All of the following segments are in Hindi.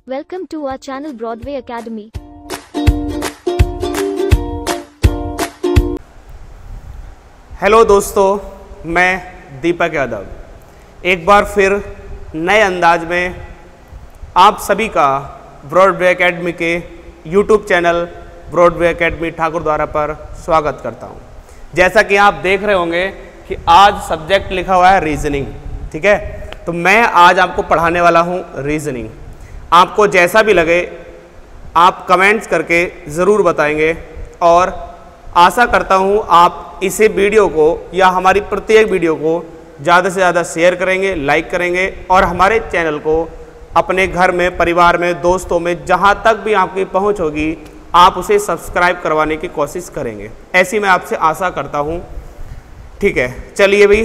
Welcome to our channel Broadway Academy. हेलो दोस्तों, मैं दीपक यादव एक बार फिर नए अंदाज में आप सभी का ब्रॉडवे एकेडमी के YouTube channel Broadway Academy Thakur द्वारा पर स्वागत करता हूं। जैसा कि आप देख रहे होंगे कि आज सब्जेक्ट लिखा हुआ है रीजनिंग, ठीक है। तो मैं आज आपको पढ़ाने वाला हूं रीजनिंग। आपको जैसा भी लगे आप कमेंट्स करके ज़रूर बताएंगे और आशा करता हूं आप इसे वीडियो को या हमारी प्रत्येक वीडियो को ज़्यादा से ज़्यादा शेयर करेंगे, लाइक करेंगे और हमारे चैनल को अपने घर में, परिवार में, दोस्तों में, जहां तक भी आपकी पहुंच होगी आप उसे सब्सक्राइब करवाने की कोशिश करेंगे। ऐसी मैं आपसे आशा करता हूं, ठीक है। चलिए भाई,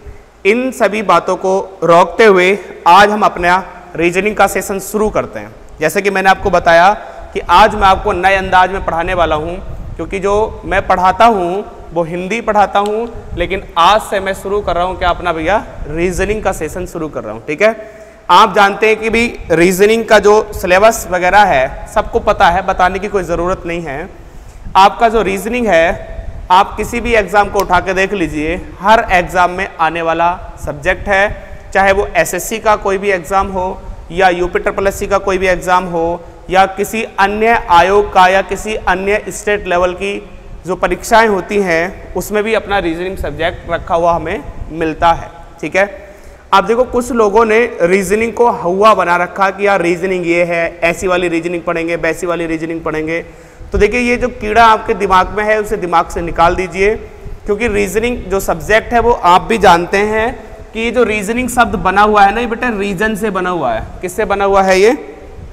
इन सभी बातों को रोकते हुए आज हम अपना रीजनिंग का सेशन शुरू करते हैं। जैसे कि मैंने आपको बताया कि आज मैं आपको नए अंदाज में पढ़ाने वाला हूं, क्योंकि जो मैं पढ़ाता हूं वो हिंदी पढ़ाता हूं, लेकिन आज से मैं शुरू कर रहा हूं क्या अपना भैया रीजनिंग का सेशन शुरू कर रहा हूं, ठीक है। आप जानते हैं कि भी रीजनिंग का जो सिलेबस वगैरह है सबको पता है, बताने की कोई ज़रूरत नहीं है। आपका जो रीजनिंग है आप किसी भी एग्ज़ाम को उठा के देख लीजिए, हर एग्ज़ाम में आने वाला सब्जेक्ट है, चाहे वो एसएससी का कोई भी एग्ज़ाम हो या यूपी का कोई भी एग्ज़ाम हो या किसी अन्य आयोग का या किसी अन्य स्टेट लेवल की जो परीक्षाएं होती हैं उसमें भी अपना रीजनिंग सब्जेक्ट रखा हुआ हमें मिलता है, ठीक है। आप देखो, कुछ लोगों ने रीजनिंग को हुआ बना रखा कि यार रीजनिंग ये है, ऐसी वाली रीजनिंग पढ़ेंगे, वैसी वाली रीजनिंग पढ़ेंगे। तो देखिए, ये जो कीड़ा आपके दिमाग में है उसे दिमाग से निकाल दीजिए, क्योंकि रीजनिंग जो सब्जेक्ट है वो आप भी जानते हैं कि ये जो रीजनिंग शब्द बना हुआ है ना, ये बेटा रीजन से बना हुआ है। किससे बना हुआ है? ये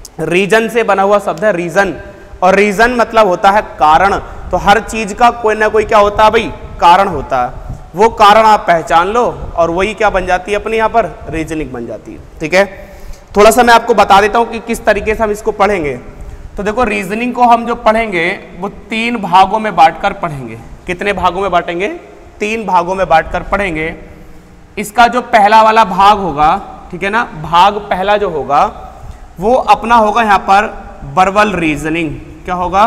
रीजन से बना हुआ शब्द है, रीजन। और रीजन मतलब होता है कारण। तो हर चीज का कोई ना कोई क्या होता है भाई? कारण होता है। वो कारण आप पहचान लो और वही क्या बन जाती है अपने यहाँ पर? रीजनिंग बन जाती है, ठीक है। थोड़ा सा मैं आपको बता देता हूँ कि किस तरीके से हम इसको पढ़ेंगे। तो देखो, रीजनिंग को हम जो पढ़ेंगे वो 3 भागों में बांटकर पढ़ेंगे। कितने भागों में बांटेंगे? 3 भागों में बांटकर पढ़ेंगे। इसका जो पहला वाला भाग होगा, ठीक है ना, भाग पहला जो होगा वो अपना होगा यहाँ पर वर्बल रीजनिंग। क्या होगा?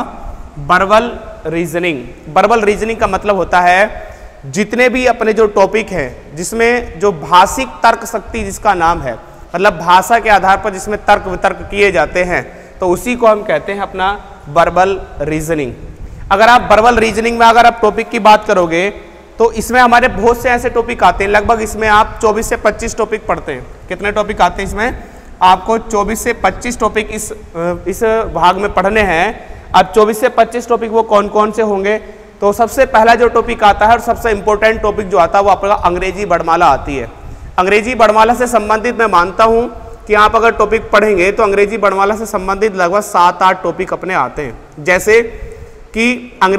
Verbal reasoning. वर्बल रीजनिंग का मतलब होता है जितने भी अपने जो टॉपिक हैं जिसमें जो भाषिक तर्क शक्ति जिसका नाम है, मतलब भाषा के आधार पर जिसमें तर्क वितर्क किए जाते हैं, तो उसी को हम कहते हैं अपना वर्बल रीजनिंग। अगर आप वर्बल रीजनिंग में अगर आप टॉपिक की बात करोगे तो इसमें हमारे बहुत से ऐसे टॉपिक आते हैं। लगभग इसमें आप 24 से 25 टॉपिक पढ़ते हैं। कितने टॉपिक आते हैं इसमें? आपको 24 से 25 टॉपिक इस भाग में पढ़ने हैं। अब 24 से 25 टॉपिक वो कौन कौन से होंगे? तो सबसे पहला जो टॉपिक आता है और सबसे इंपॉर्टेंट टॉपिक जो आता है वो आपका अंग्रेजी वर्णमाला आती है। अंग्रेजी वर्णमाला से संबंधित मैं मानता हूँ कि आप अगर टॉपिक पढ़ेंगे तो अंग्रेजी वर्णमाला से संबंधित लगभग 7-8 टॉपिक अपने आते हैं। जैसे कि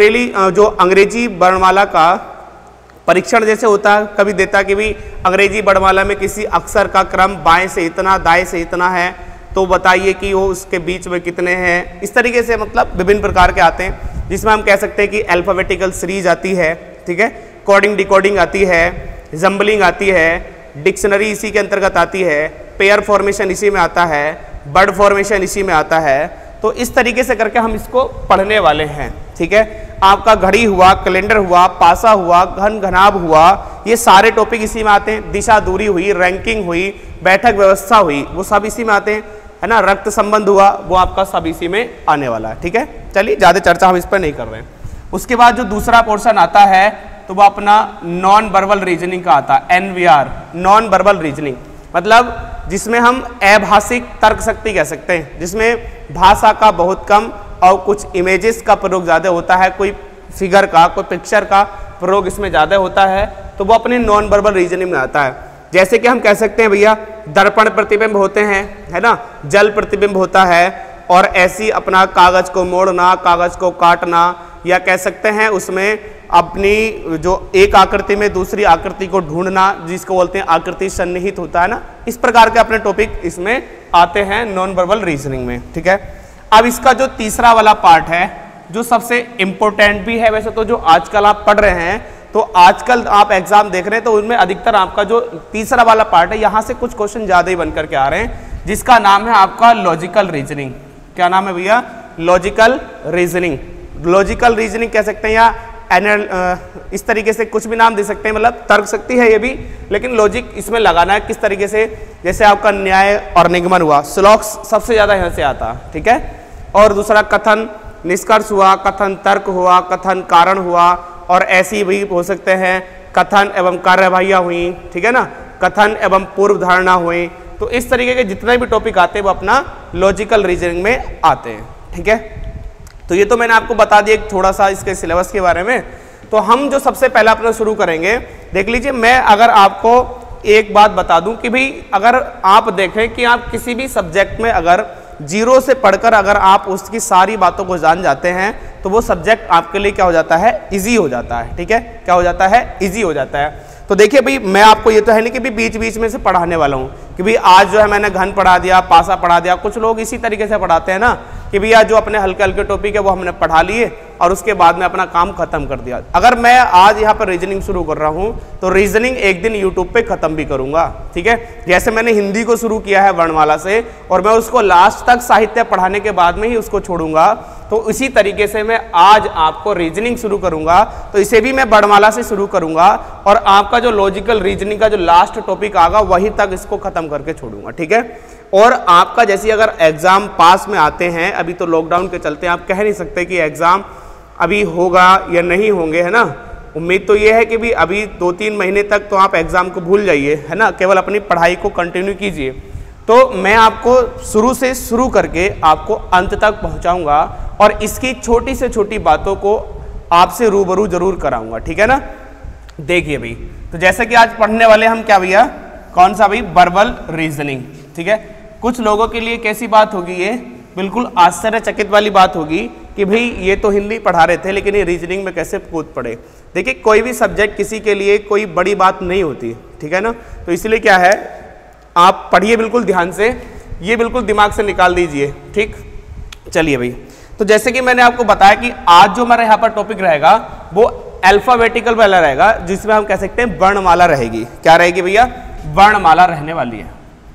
अंग्रेजी वर्णमाला का परीक्षण जैसे होता है, कभी देता कि भी अंग्रेजी वर्णमाला में किसी अक्षर का क्रम बाएं से इतना, दाएं से इतना है, तो बताइए कि वो उसके बीच में कितने हैं। इस तरीके से मतलब विभिन्न प्रकार के आते हैं, जिसमें हम कह सकते हैं कि अल्फाबेटिकल सीरीज आती है, ठीक है, कोडिंग डिकोडिंग आती है, जम्बलिंग आती है, डिक्शनरी इसी के अंतर्गत आती है, पेयर फॉर्मेशन इसी में आता है, वर्ड फॉर्मेशन इसी में आता है। तो इस तरीके से करके हम इसको पढ़ने वाले हैं, ठीक है। आपका घड़ी हुआ, कैलेंडर हुआ, पासा हुआ, घन घनाभ हुआ, ये सारे टॉपिक इसी में आते हैं। दिशा दूरी हुई, रैंकिंग हुई, बैठक व्यवस्था हुई, वो सब इसी में आते हैं, है ना। रक्त संबंध हुआ, वो आपका सब इसी में आने वाला है, ठीक है। चलिए, ज़्यादा चर्चा हम इस पर नहीं कर रहे हैं। उसके बाद जो दूसरा पोर्शन आता है तो वो अपना नॉन वर्बल रीजनिंग का आता है, NVR, नॉन वर्बल रीजनिंग। मतलब जिसमें हम अभाषिक तर्क शक्ति कह सकते हैं, जिसमें भाषा का बहुत कम और कुछ इमेजेस का प्रयोग ज़्यादा होता है, कोई फिगर का, कोई पिक्चर का प्रयोग इसमें ज़्यादा होता है, तो वो अपने नॉन वर्बल रीजनिंग में आता है। जैसे कि हम कह सकते हैं भैया, दर्पण प्रतिबिंब होते हैं, है ना, जल प्रतिबिंब होता है, और ऐसी अपना कागज को मोड़ना, कागज को काटना, या कह सकते हैं उसमें अपनी जो एक आकृति में दूसरी आकृति को ढूंढना, जिसको बोलते हैं आकृति सन्निहित होता है ना। इस प्रकार के अपने टॉपिक इसमें आते हैं नॉन वर्बल रीजनिंग में, ठीक है। अब इसका जो तीसरा वाला पार्ट है, जो सबसे इंपॉर्टेंट भी है वैसे तो, जो आजकल आप पढ़ रहे हैं, तो आजकल आप एग्जाम देख रहे हैं तो उनमें अधिकतर आपका जो तीसरा वाला पार्ट है, यहाँ से कुछ क्वेश्चन ज़्यादा ही बनकर के आ रहे हैं। जिसका नाम है आपका लॉजिकल रीजनिंग। क्या नाम है भैया? Logical reasoning. लॉजिकल रीजनिंग कह सकते हैं या इस तरीके से कुछ भी नाम दे सकते हैं, मतलब तर्क शक्ति है ये भी, लेकिन लॉजिक इसमें लगाना है किस तरीके से। जैसे आपका न्याय और निगमन हुआ, श्लोक सबसे ज्यादा यहाँ से आता, ठीक है। और दूसरा कथन निष्कर्ष हुआ, कथन तर्क हुआ, कथन कारण हुआ, और ऐसी भी हो सकते हैं कथन एवं कार्यवाहियाँ हुई, ठीक है ना, कथन एवं पूर्व धारणा हुई। तो इस तरीके के जितने भी टॉपिक आते हैं वो अपना लॉजिकल रीजनिंग में आते हैं, ठीक है। तो ये तो मैंने आपको बता दिया थोड़ा सा इसके सिलेबस के बारे में। तो हम जो सबसे पहला अपना शुरू करेंगे, देख लीजिए, मैं अगर आपको एक बात बता दूं कि भाई अगर आप देखें कि आप किसी भी सब्जेक्ट में अगर जीरो से पढ़कर अगर आप उसकी सारी बातों को जान जाते हैं तो वो सब्जेक्ट आपके लिए क्या हो जाता है? इजी हो जाता है, ठीक है। क्या हो जाता है? इजी हो जाता है। तो देखिए भाई, मैं आपको ये तो है नहीं कि भी बीच बीच में से पढ़ाने वाला हूँ कि भाई आज जो है मैंने घन पढ़ा दिया, पासा पढ़ा दिया। कुछ लोग इसी तरीके से पढ़ाते हैं ना कि भैया जो अपने हल्के हल्के टॉपिक है वो हमने पढ़ा लिए और उसके बाद में अपना काम खत्म कर दिया। अगर मैं आज यहाँ पर रीजनिंग शुरू कर रहा हूँ तो रीजनिंग एक दिन यूट्यूब पे खत्म भी करूंगा, ठीक है। जैसे मैंने हिंदी को शुरू किया है वर्णमाला से और मैं उसको लास्ट तक साहित्य पढ़ाने के बाद में ही उसको छोड़ूंगा, तो इसी तरीके से मैं आज आपको रीजनिंग शुरू करूंगा तो इसे भी मैं वर्णमाला से शुरू करूंगा और आपका जो लॉजिकल रीजनिंग का जो लास्ट टॉपिक आएगा वही तक इसको खत्म करके छोड़ूंगा, ठीक है। और आपका जैसे अगर एग्जाम पास में आते हैं, अभी तो लॉकडाउन के चलते आप कह नहीं सकते कि एग्जाम अभी होगा या नहीं होंगे, है ना। उम्मीद तो ये है कि भी अभी 2-3 महीने तक तो आप एग्जाम को भूल जाइए, है ना, केवल अपनी पढ़ाई को कंटिन्यू कीजिए। तो मैं आपको शुरू से शुरू करके आपको अंत तक पहुंचाऊंगा और इसकी छोटी से छोटी बातों को आपसे रूबरू जरूर कराऊंगा, ठीक है ना। देखिए भाई, तो जैसे कि आज पढ़ने वाले हम क्या भैया, कौन सा भाई? वर्बल रीजनिंग, ठीक है। कुछ लोगों के लिए कैसी बात होगी, ये बिल्कुल आश्चर्यचकित वाली बात होगी कि भाई ये तो हिंदी पढ़ा रहे थे लेकिन ये रीजनिंग में कैसे कूद पड़े। देखिए, कोई भी सब्जेक्ट किसी के लिए कोई बड़ी बात नहीं होती, ठीक है ना। तो इसलिए क्या है, आप पढ़िए बिल्कुल ध्यान से, ये बिल्कुल दिमाग से निकाल दीजिए, ठीक। चलिए भाई, तो जैसे कि मैंने आपको बताया कि आज जो हमारा यहाँ पर टॉपिक रहेगा वो अल्फाबेटिकल वाला रहेगा, जिसमें हम कह सकते हैं वर्णमाला रहेगी। क्या रहेगी भैया? वर्णमाला रहने वाली है,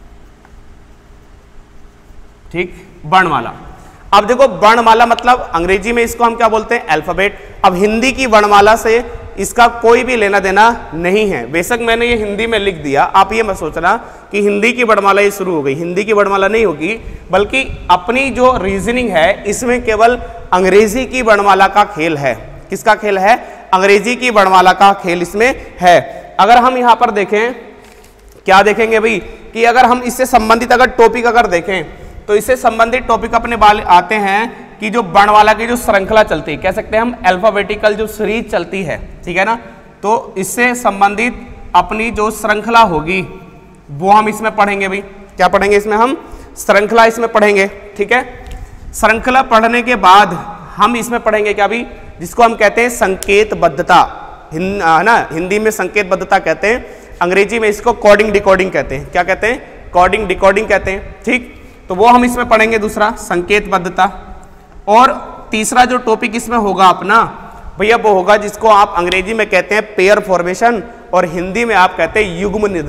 ठीक, वर्णमाला। अब देखो, वर्णमाला मतलब अंग्रेजी में इसको हम क्या बोलते हैं? अल्फाबेट। अब हिंदी की वर्णमाला से इसका कोई भी लेना देना नहीं है। बेशक मैंने ये हिंदी में लिख दिया, आप ये मत सोचना कि हिंदी की वर्णमाला ये शुरू हो गई। हिंदी की वर्णमाला नहीं होगी, बल्कि अपनी जो रीजनिंग है इसमें केवल अंग्रेजी की वर्णमाला का खेल है। किसका खेल है? अंग्रेजी की वर्णमाला का खेल इसमें है। अगर हम यहाँ पर देखें, क्या देखेंगे भाई, कि अगर हम इससे संबंधित अगर टॉपिक अगर देखें तो इससे संबंधित टॉपिक अपने वाले आते हैं कि जो वर्णमाला की जो श्रृंखला चलती है, कह सकते हैं हम अल्फाबेटिकल जो सीरीज चलती है, ठीक है ना। तो इससे संबंधित अपनी जो श्रृंखला होगी वो हम इसमें पढ़ेंगे भाई। क्या पढ़ेंगे इसमें? हम श्रृंखला इसमें पढ़ेंगे, ठीक है। श्रृंखला पढ़ने के बाद हम इसमें पढ़ेंगे क्या भी, जिसको हम कहते हैं संकेतबद्धता, है ना। हिंदी में संकेतबद्धता कहते हैं, अंग्रेजी में इसको कोडिंग डिकोडिंग कहते हैं। क्या कहते हैं? कोडिंग डिकोडिंग कहते हैं, ठीक। तो वो हम इसमें पढ़ेंगे, दूसरा संकेतबद्धता। और तीसरा जो टॉपिक इसमें होगा अपना भैया वो होगा जिसको आप अंग्रेजी में कहते हैं पेयर फॉर्मेशन और हिंदी में आप कहते हैं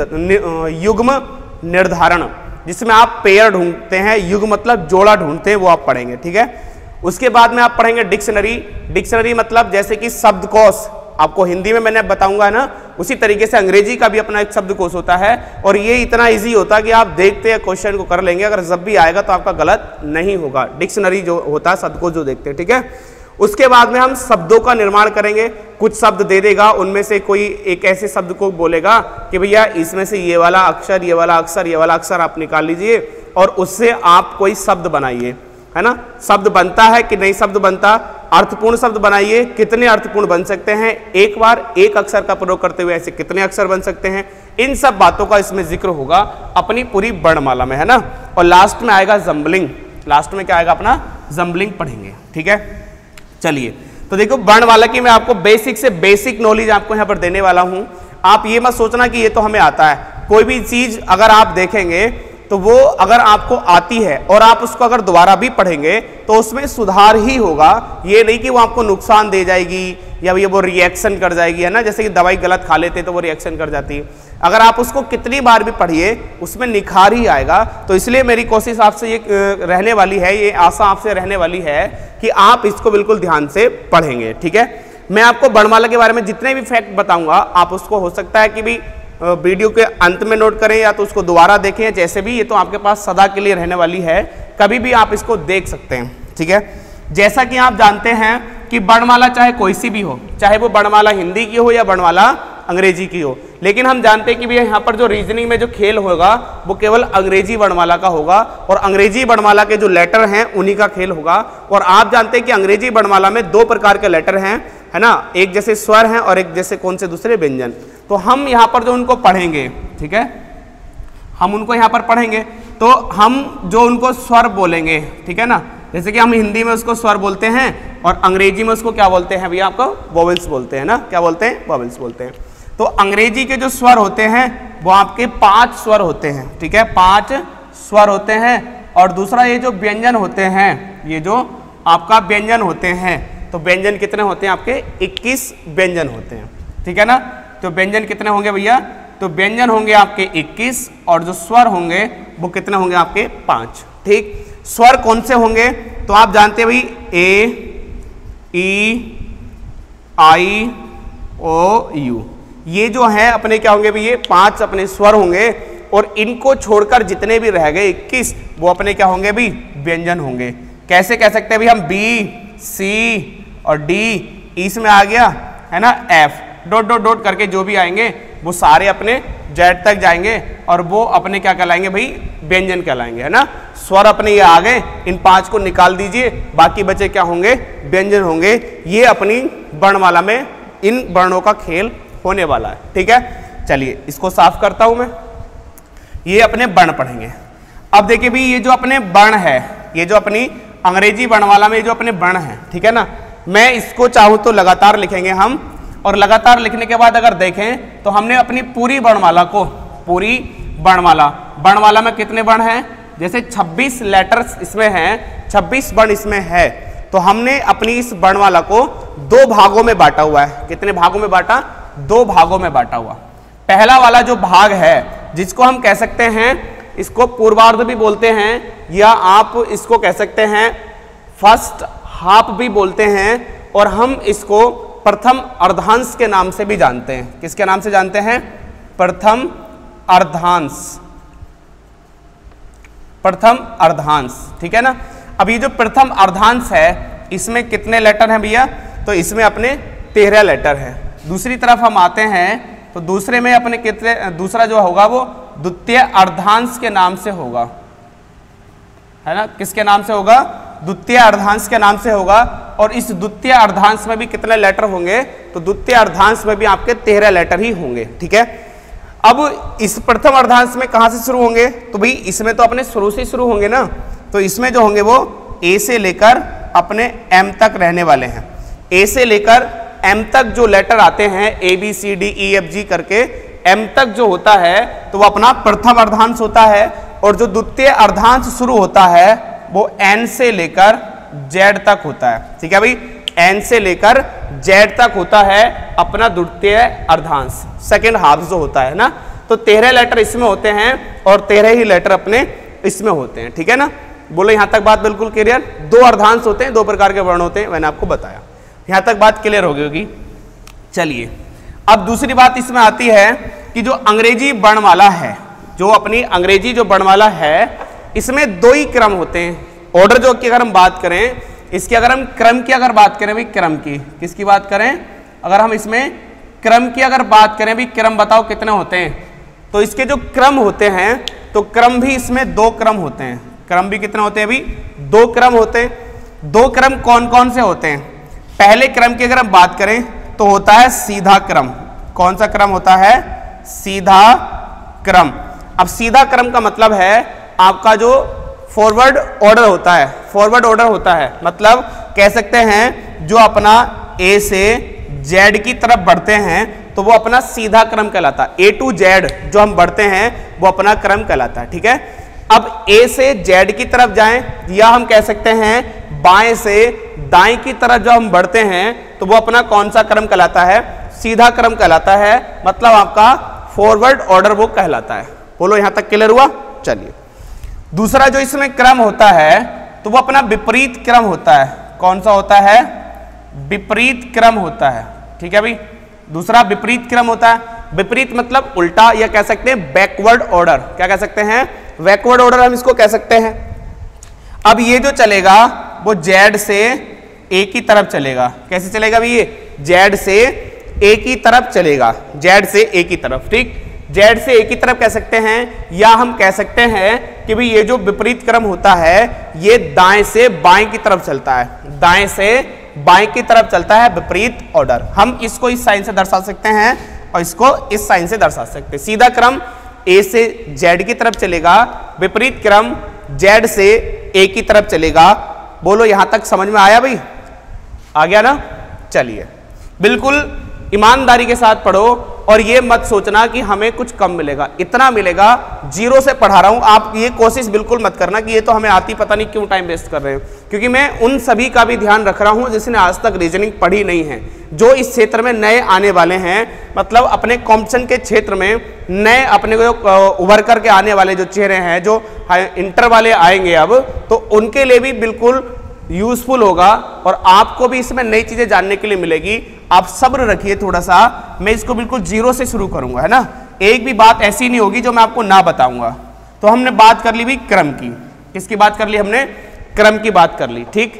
युग्म निर्धारण, जिसमें आप पेयर ढूंढते हैं, युग्म मतलब जोड़ा ढूंढते हैं, वो आप पढ़ेंगे, ठीक है। उसके बाद में आप पढ़ेंगे डिक्शनरी। डिक्शनरी मतलब जैसे कि शब्दकोश, आपको हिंदी में मैंने बताऊंगा ना, उसी तरीके से अंग्रेजी का भी अपना एक शब्दकोश होता है और ये इतना इजी होता है कि आप देखते हैं क्वेश्चन को कर लेंगे, अगर जब भी आएगा तो आपका गलत नहीं होगा। डिक्शनरी जो होता है, शब्दकोश जो देखते हैं, ठीक है। उसके बाद में हम शब्दों का निर्माण करेंगे। कुछ शब्द दे देगा, उनमें से कोई एक ऐसे शब्द को बोलेगा कि भैया इसमें से ये वाला अक्षर, ये वाला अक्षर, ये वाला अक्षर आप निकाल लीजिए और उससे आप कोई शब्द बनाइए, है ना। शब्द बनता है कि नहीं शब्द बनता, अर्थपूर्ण शब्द बनाइए, कितने अर्थपूर्ण बन सकते हैं, एक बार एक अक्षर का प्रयोग करते हुए ऐसे कितने अक्षर बन सकते हैं, इन सब बातों का इसमें जिक्र होगा अपनी पूरी वर्णमाला में, है ना। और लास्ट में आएगा जम्बलिंग। लास्ट में क्या आएगा? अपना जम्बलिंग पढ़ेंगे, ठीक है। चलिए, तो देखो वर्णमाला की मैं आपको बेसिक से बेसिक नॉलेज आपको यहाँ पर देने वाला हूँ। आप ये मत सोचना कि ये तो हमें आता है। कोई भी चीज अगर आप देखेंगे तो वो अगर आपको आती है और आप उसको अगर दोबारा भी पढ़ेंगे तो उसमें सुधार ही होगा, ये नहीं कि वो आपको नुकसान दे जाएगी या ये वो रिएक्शन कर जाएगी, है ना, जैसे कि दवाई गलत खा लेते तो वो रिएक्शन कर जाती है। अगर आप उसको कितनी बार भी पढ़िए उसमें निखार ही आएगा। तो इसलिए मेरी कोशिश आपसे ये रहने वाली है, ये आशा आपसे रहने वाली है कि आप इसको बिल्कुल ध्यान से पढ़ेंगे। ठीक है, मैं आपको वर्णमाला के बारे में जितने भी फैक्ट बताऊंगा आप उसको हो सकता है कि भी वीडियो के अंत में नोट करें या तो उसको दोबारा देखें, जैसे भी, ये तो आपके पास सदा के लिए रहने वाली है, कभी भी आप इसको देख सकते हैं। ठीक है, जैसा कि आप जानते हैं कि वर्णमाला चाहे कोई सी भी हो, चाहे वो वर्णमाला हिंदी की हो या वर्णमाला अंग्रेजी की हो, लेकिन हम जानते हैं कि भैया यहाँ पर जो रीजनिंग में जो खेल होगा वो केवल अंग्रेजी वर्णमाला का होगा और अंग्रेजी वर्णमाला के जो लेटर हैं उन्हीं का खेल होगा। और आप जानते हैं कि अंग्रेजी वर्णमाला में 2 प्रकार के लेटर हैं, है ना, एक जैसे स्वर हैं और एक जैसे कौन से दूसरे व्यंजन। तो हम यहाँ पर जो उनको पढ़ेंगे, ठीक है, हम उनको यहाँ पर पढ़ेंगे तो हम जो उनको स्वर बोलेंगे, ठीक है ना, जैसे कि हम हिंदी में उसको स्वर बोलते हैं और अंग्रेजी में उसको क्या बोलते हैं भैया, आपको वोवेल्स बोलते हैं ना, क्या बोलते हैं, वोवेल्स बोलते हैं। तो अंग्रेजी के जो स्वर होते हैं वो आपके 5 स्वर होते हैं। ठीक है, 5 स्वर होते हैं। और दूसरा ये जो व्यंजन होते हैं, ये जो आपका व्यंजन होते हैं, तो व्यंजन कितने होते हैं आपके, 21 व्यंजन होते हैं। ठीक है ना, तो व्यंजन कितने होंगे भैया, तो व्यंजन होंगे आपके 21 और जो स्वर होंगे वो कितने होंगे आपके 5। ठीक, स्वर कौन से होंगे, तो आप जानते हैं भाई ए, ई, आई, ओ, यू, ये जो है अपने क्या होंगे भाई, ये 5 अपने स्वर होंगे और इनको छोड़कर जितने भी रह गए 21 वो अपने क्या होंगे भी, व्यंजन होंगे। कैसे कह सकते हैं भाई हम, बी, सी और डी, इसमें आ गया है ना एफ, डॉट डॉट डॉट करके जो भी आएंगे वो सारे अपने जेड तक जाएंगे और वो अपने क्या कहलाएंगे भाई, व्यंजन कहलाएंगे, है ना। स्वर अपने ये आ गए, इन 5 को निकाल दीजिए, बाकी बचे क्या होंगे, व्यंजन होंगे। ये अपनी वर्णमाला में इन वर्णों का खेल होने वाला है। ठीक है, चलिए इसको साफ करता हूं मैं। ये अपने वर्ण पढ़ेंगे। अब देखिए भी ये जो अपने वर्ण है, ये जो अपनी अंग्रेजी वर्णमाला में जो अपने वर्ण है, ठीक है ना, मैं इसको चाहूं तो लगातार लिखेंगे हम, और लगातार लिखने के बाद अगर देखें तो हमने अपनी पूरी वर्णमाला को, पूरी वर्णमाला में कितने वर्ण हैं, जैसे 26 लेटर्स इसमें हैं, 26 वर्ण इसमें है, तो हमने अपनी इस वर्णमाला को 2 भागों में बांटा हुआ है। कितने भागों में बांटा, 2 भागों में बांटा हुआ। पहला वाला जो भाग है जिसको हम कह सकते हैं, इसको पूर्वार्ध भी बोलते हैं या आप इसको कह सकते हैं फर्स्ट हाफ भी बोलते हैं, और हम इसको प्रथम अर्धांश के नाम से भी जानते हैं। किसके नाम से जानते हैं, प्रथम अर्धांश, प्रथम अर्धांश। ठीक है ना, अब ये जो प्रथम अर्धांश है इसमें कितने लेटर हैं भैया, तो इसमें अपने 13 लेटर हैं। दूसरी तरफ हम आते हैं तो दूसरे में अपने कितने, दूसरा जो होगा वो द्वितीय अर्धांश के नाम से होगा, है ना, किसके नाम से होगा, द्वितीय अर्धांश के नाम से होगा। और इस द्वितीय अर्धांश में भी कितने लेटर होंगे, तो द्वितीय अर्धांश में भी आपके 13 लेटर ही होंगे। ठीक है, अब इस प्रथम अर्धांश में कहां से शुरू होंगे, तो भाई इसमें तो अपने शुरू से शुरू होंगे ना, तो इसमें जो होंगे वो ए से लेकर अपने एम तक रहने वाले हैं। ए से लेकर एम तक जो लेटर आते हैं, A B C D E F G करके एम तक जो होता है तो वो अपना प्रथम अर्धांश होता है। और जो द्वितीय अर्धांश शुरू होता है वो एन से लेकर जेड तक होता है। ठीक है भाई, एन से लेकर जेड तक होता है अपना द्वितीय अर्धांश, सेकेंड हाफ जो होता है ना। तो 13 लेटर इसमें होते हैं और 13 ही लेटर अपने इसमें होते हैं। ठीक है ना, बोलो यहां तक बात बिल्कुल क्लियर। 2 अर्धांश होते हैं, 2 प्रकार के वर्ण होते हैं, मैंने आपको बताया, यहां तक बात क्लियर हो गई होगी। चलिए अब दूसरी बात इसमें आती है कि जो अंग्रेजी वर्णमाला है, जो अपनी अंग्रेजी जो वर्णमाला है, इसमें 2 ही क्रम होते हैं। ऑर्डर जो की अगर हम बात करें, इसकी अगर हम क्रम की अगर बात करें, भाई क्रम की, किसकी बात करें, अगर हम इसमें क्रम की अगर बात करें, भाई क्रम बताओ कितने होते हैं, तो इसके जो क्रम होते हैं, तो क्रम भी इसमें 2 क्रम होते हैं। क्रम भी कितने होते हैं भाई, 2 क्रम होते हैं। 2 क्रम कौन कौन से होते हैं, पहले क्रम की अगर हम बात करें तो होता है सीधा क्रम। कौन सा क्रम होता है, सीधा क्रम। अब सीधा क्रम का मतलब है आपका जो फॉरवर्ड ऑर्डर होता है, फॉरवर्ड ऑर्डर होता है, मतलब कह सकते हैं जो अपना ए से जेड की तरफ बढ़ते हैं तो वो अपना सीधा क्रम कहलाता है। ए टू जेड जो हम बढ़ते हैं वो अपना क्रम कहलाता है। ठीक है, अब ए से जेड की तरफ जाएं, या हम कह सकते हैं बाएं से दाएं की तरफ जब हम बढ़ते हैं तो वो अपना कौन सा क्रम कहलाता है? सीधा क्रम कहलाता है, मतलब आपका फॉरवर्ड ऑर्डर वो कहलाता है। बोलो यहां तक क्लियर हुआ? चलिए, दूसरा जो इसमें क्रम होता है तो वो अपना विपरीत क्रम होता है। कौन सा होता है? विपरीत क्रम होता है। ठीक है भाई, दूसरा विपरीत क्रम होता है। विपरीत मतलब उल्टा, या कह सकते हैं बैकवर्ड ऑर्डर। क्या कह सकते हैं? बैकवर्ड ऑर्डर हम इसको कह सकते हैं। अब ये जो चलेगा वो जेड से ए की तरफ चलेगा। कैसे चलेगा भाई? ये जेड से ए की तरफ चलेगा, जेड से ए की तरफ। ठीक, जेड से ए की तरफ कह सकते हैं, या हम कह सकते हैं कि भाई ये जो विपरीत क्रम होता है ये दाएं से बाएं की तरफ चलता है, दाएं से बाएं की तरफ चलता है, विपरीत ऑर्डर। हम इसको इस साइन से दर्शा सकते हैं और इसको इस साइन से दर्शा सकते हैं। सीधा क्रम ए से जेड की तरफ चलेगा, विपरीत क्रम जेड से ए की तरफ चलेगा। बोलो यहां तक समझ में आया भाई? आ गया ना? चलिए, बिल्कुल ईमानदारी के साथ पढ़ो और ये मत सोचना कि हमें कुछ कम मिलेगा, इतना मिलेगा। जीरो से पढ़ा रहा हूं, आप ये कोशिश बिल्कुल मत करना कि ये तो हमें आती, पता नहीं क्यों टाइम वेस्ट कर रहे हैं, क्योंकि मैं उन सभी का भी ध्यान रख रहा हूं जिसने आज तक रीजनिंग पढ़ी नहीं है, जो इस क्षेत्र में नए आने वाले हैं, मतलब अपने कॉम्पिटिशन के क्षेत्र में नए अपने को उभर करके आने वाले जो चेहरे हैं, जो इंटर वाले आएंगे अब, तो उनके लिए भी बिल्कुल यूजफुल होगा और आपको भी इसमें नई चीजें जानने के लिए मिलेगी। आप सब्र रखिए थोड़ा सा, मैं इसको बिल्कुल जीरो से शुरू करूंगा, है ना? एक भी बात ऐसी नहीं होगी जो मैं आपको ना बताऊंगा। तो हमने बात कर ली भी क्रम की। किसकी बात कर ली हमने? क्रम की बात कर ली। ठीक,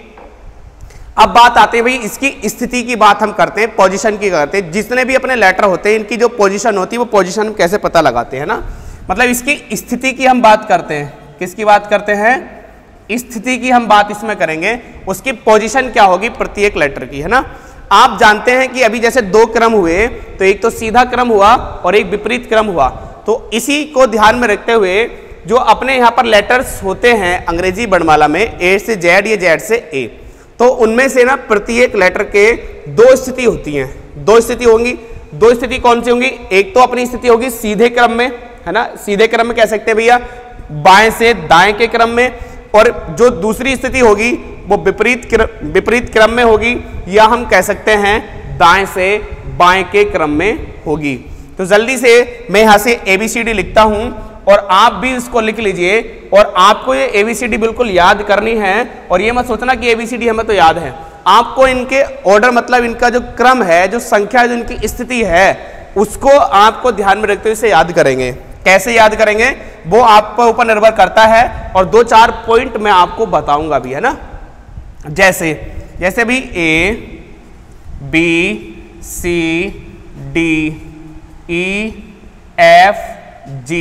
अब बात आते हैं भाई इसकी स्थिति की बात हम करते हैं, पोजीशन की करते हैं। जितने भी अपने लेटर होते हैं इनकी जो पोजीशन होती है वो पोजीशन हम कैसे पता लगाते हैं ना, मतलब इसकी स्थिति की हम बात करते हैं। किसकी बात करते हैं? स्थिति की हम बात इसमें करेंगे, उसकी पोजीशन क्या होगी प्रत्येक लेटर की, है ना? आप जानते हैं कि अभी जैसे दो क्रम हुए, तो एक तो सीधा क्रम हुआ और एक विपरीत क्रम हुआ। तो इसी को ध्यान में रखते हुए जो अपने यहाँ पर लेटर्स होते हैं अंग्रेजी वर्णमाला में, ए से जेड या जेड से ए, तो उनमें से ना प्रत्येक लेटर के दो स्थिति होती हैं। दो स्थिति होंगी। दो स्थिति कौन सी होंगी? एक तो अपनी स्थिति होगी सीधे क्रम में, है ना? सीधे क्रम में कह सकते हैं भैया, बाएं से दाएं के क्रम में, और जो दूसरी स्थिति होगी वो विपरीत क्रम में होगी, या हम कह सकते हैं दाएं से बाएं के क्रम में होगी। तो जल्दी से मैं यहां से ABCD लिखता हूं और आप भी इसको लिख लीजिए, और आपको ये ABCD बिल्कुल याद करनी है। और ये मत सोचना कि ABCD हमें तो याद है, आपको इनके ऑर्डर, मतलब इनका जो क्रम है, जो संख्या, जो इनकी स्थिति है, उसको आपको ध्यान में रखते हुए इसे याद करेंगे। कैसे याद करेंगे वो आपके ऊपर निर्भर करता है, और दो चार पॉइंट मैं आपको बताऊंगा भी, है ना? जैसे भी A B C D E F G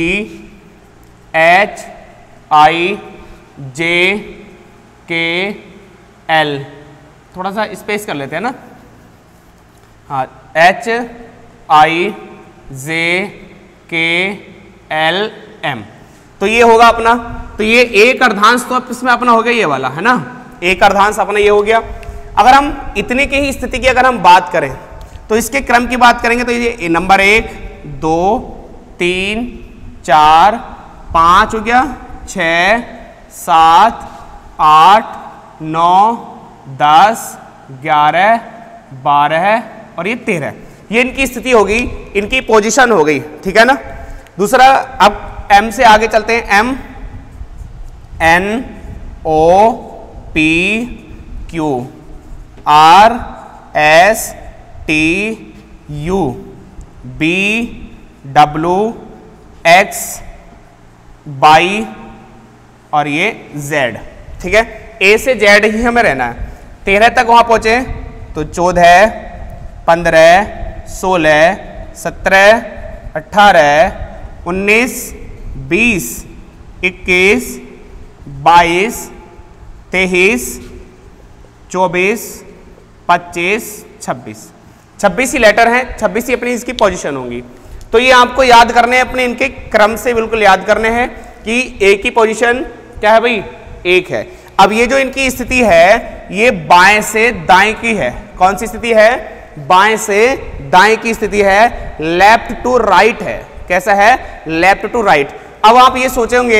H I J K L, थोड़ा सा स्पेस कर लेते हैं ना, हाँ, H I J K L M, तो ये होगा अपना। तो ये एक अर्धांश तो इसमें अपना हो गया, ये वाला, है ना? एक अर्धांश अपना ये हो गया। अगर हम इतने की ही स्थिति की अगर हम बात करें तो इसके क्रम की बात करेंगे तो ये नंबर 1 2 3 4 5 हो गया, 6 7 8 9 10 11 12 और ये 13, ये इनकी स्थिति होगी, इनकी पोजीशन हो गई। ठीक है ना? दूसरा, अब M से आगे चलते हैं। M N O P Q R S T U B W X Y और ये Z। ठीक है, A से Z ही हमें रहना है। 13 तक वहां पहुंचे तो 14 15 16 17 18 19 20 21 22 23 24 25 26 ही लेटर हैं, 26 ही अपनी इसकी पोजीशन होंगी। तो ये आपको याद करने हैं, अपने इनके क्रम से बिल्कुल याद करने हैं कि एक की पोजीशन क्या है भाई? 1 है। अब ये जो इनकी स्थिति है ये बाएं से दाएं की है। कौन सी स्थिति है? बाएं से दाएं की स्थिति है, लेफ्ट टू राइट है। कैसा है? Left to right. अब आप ये सोचेंगे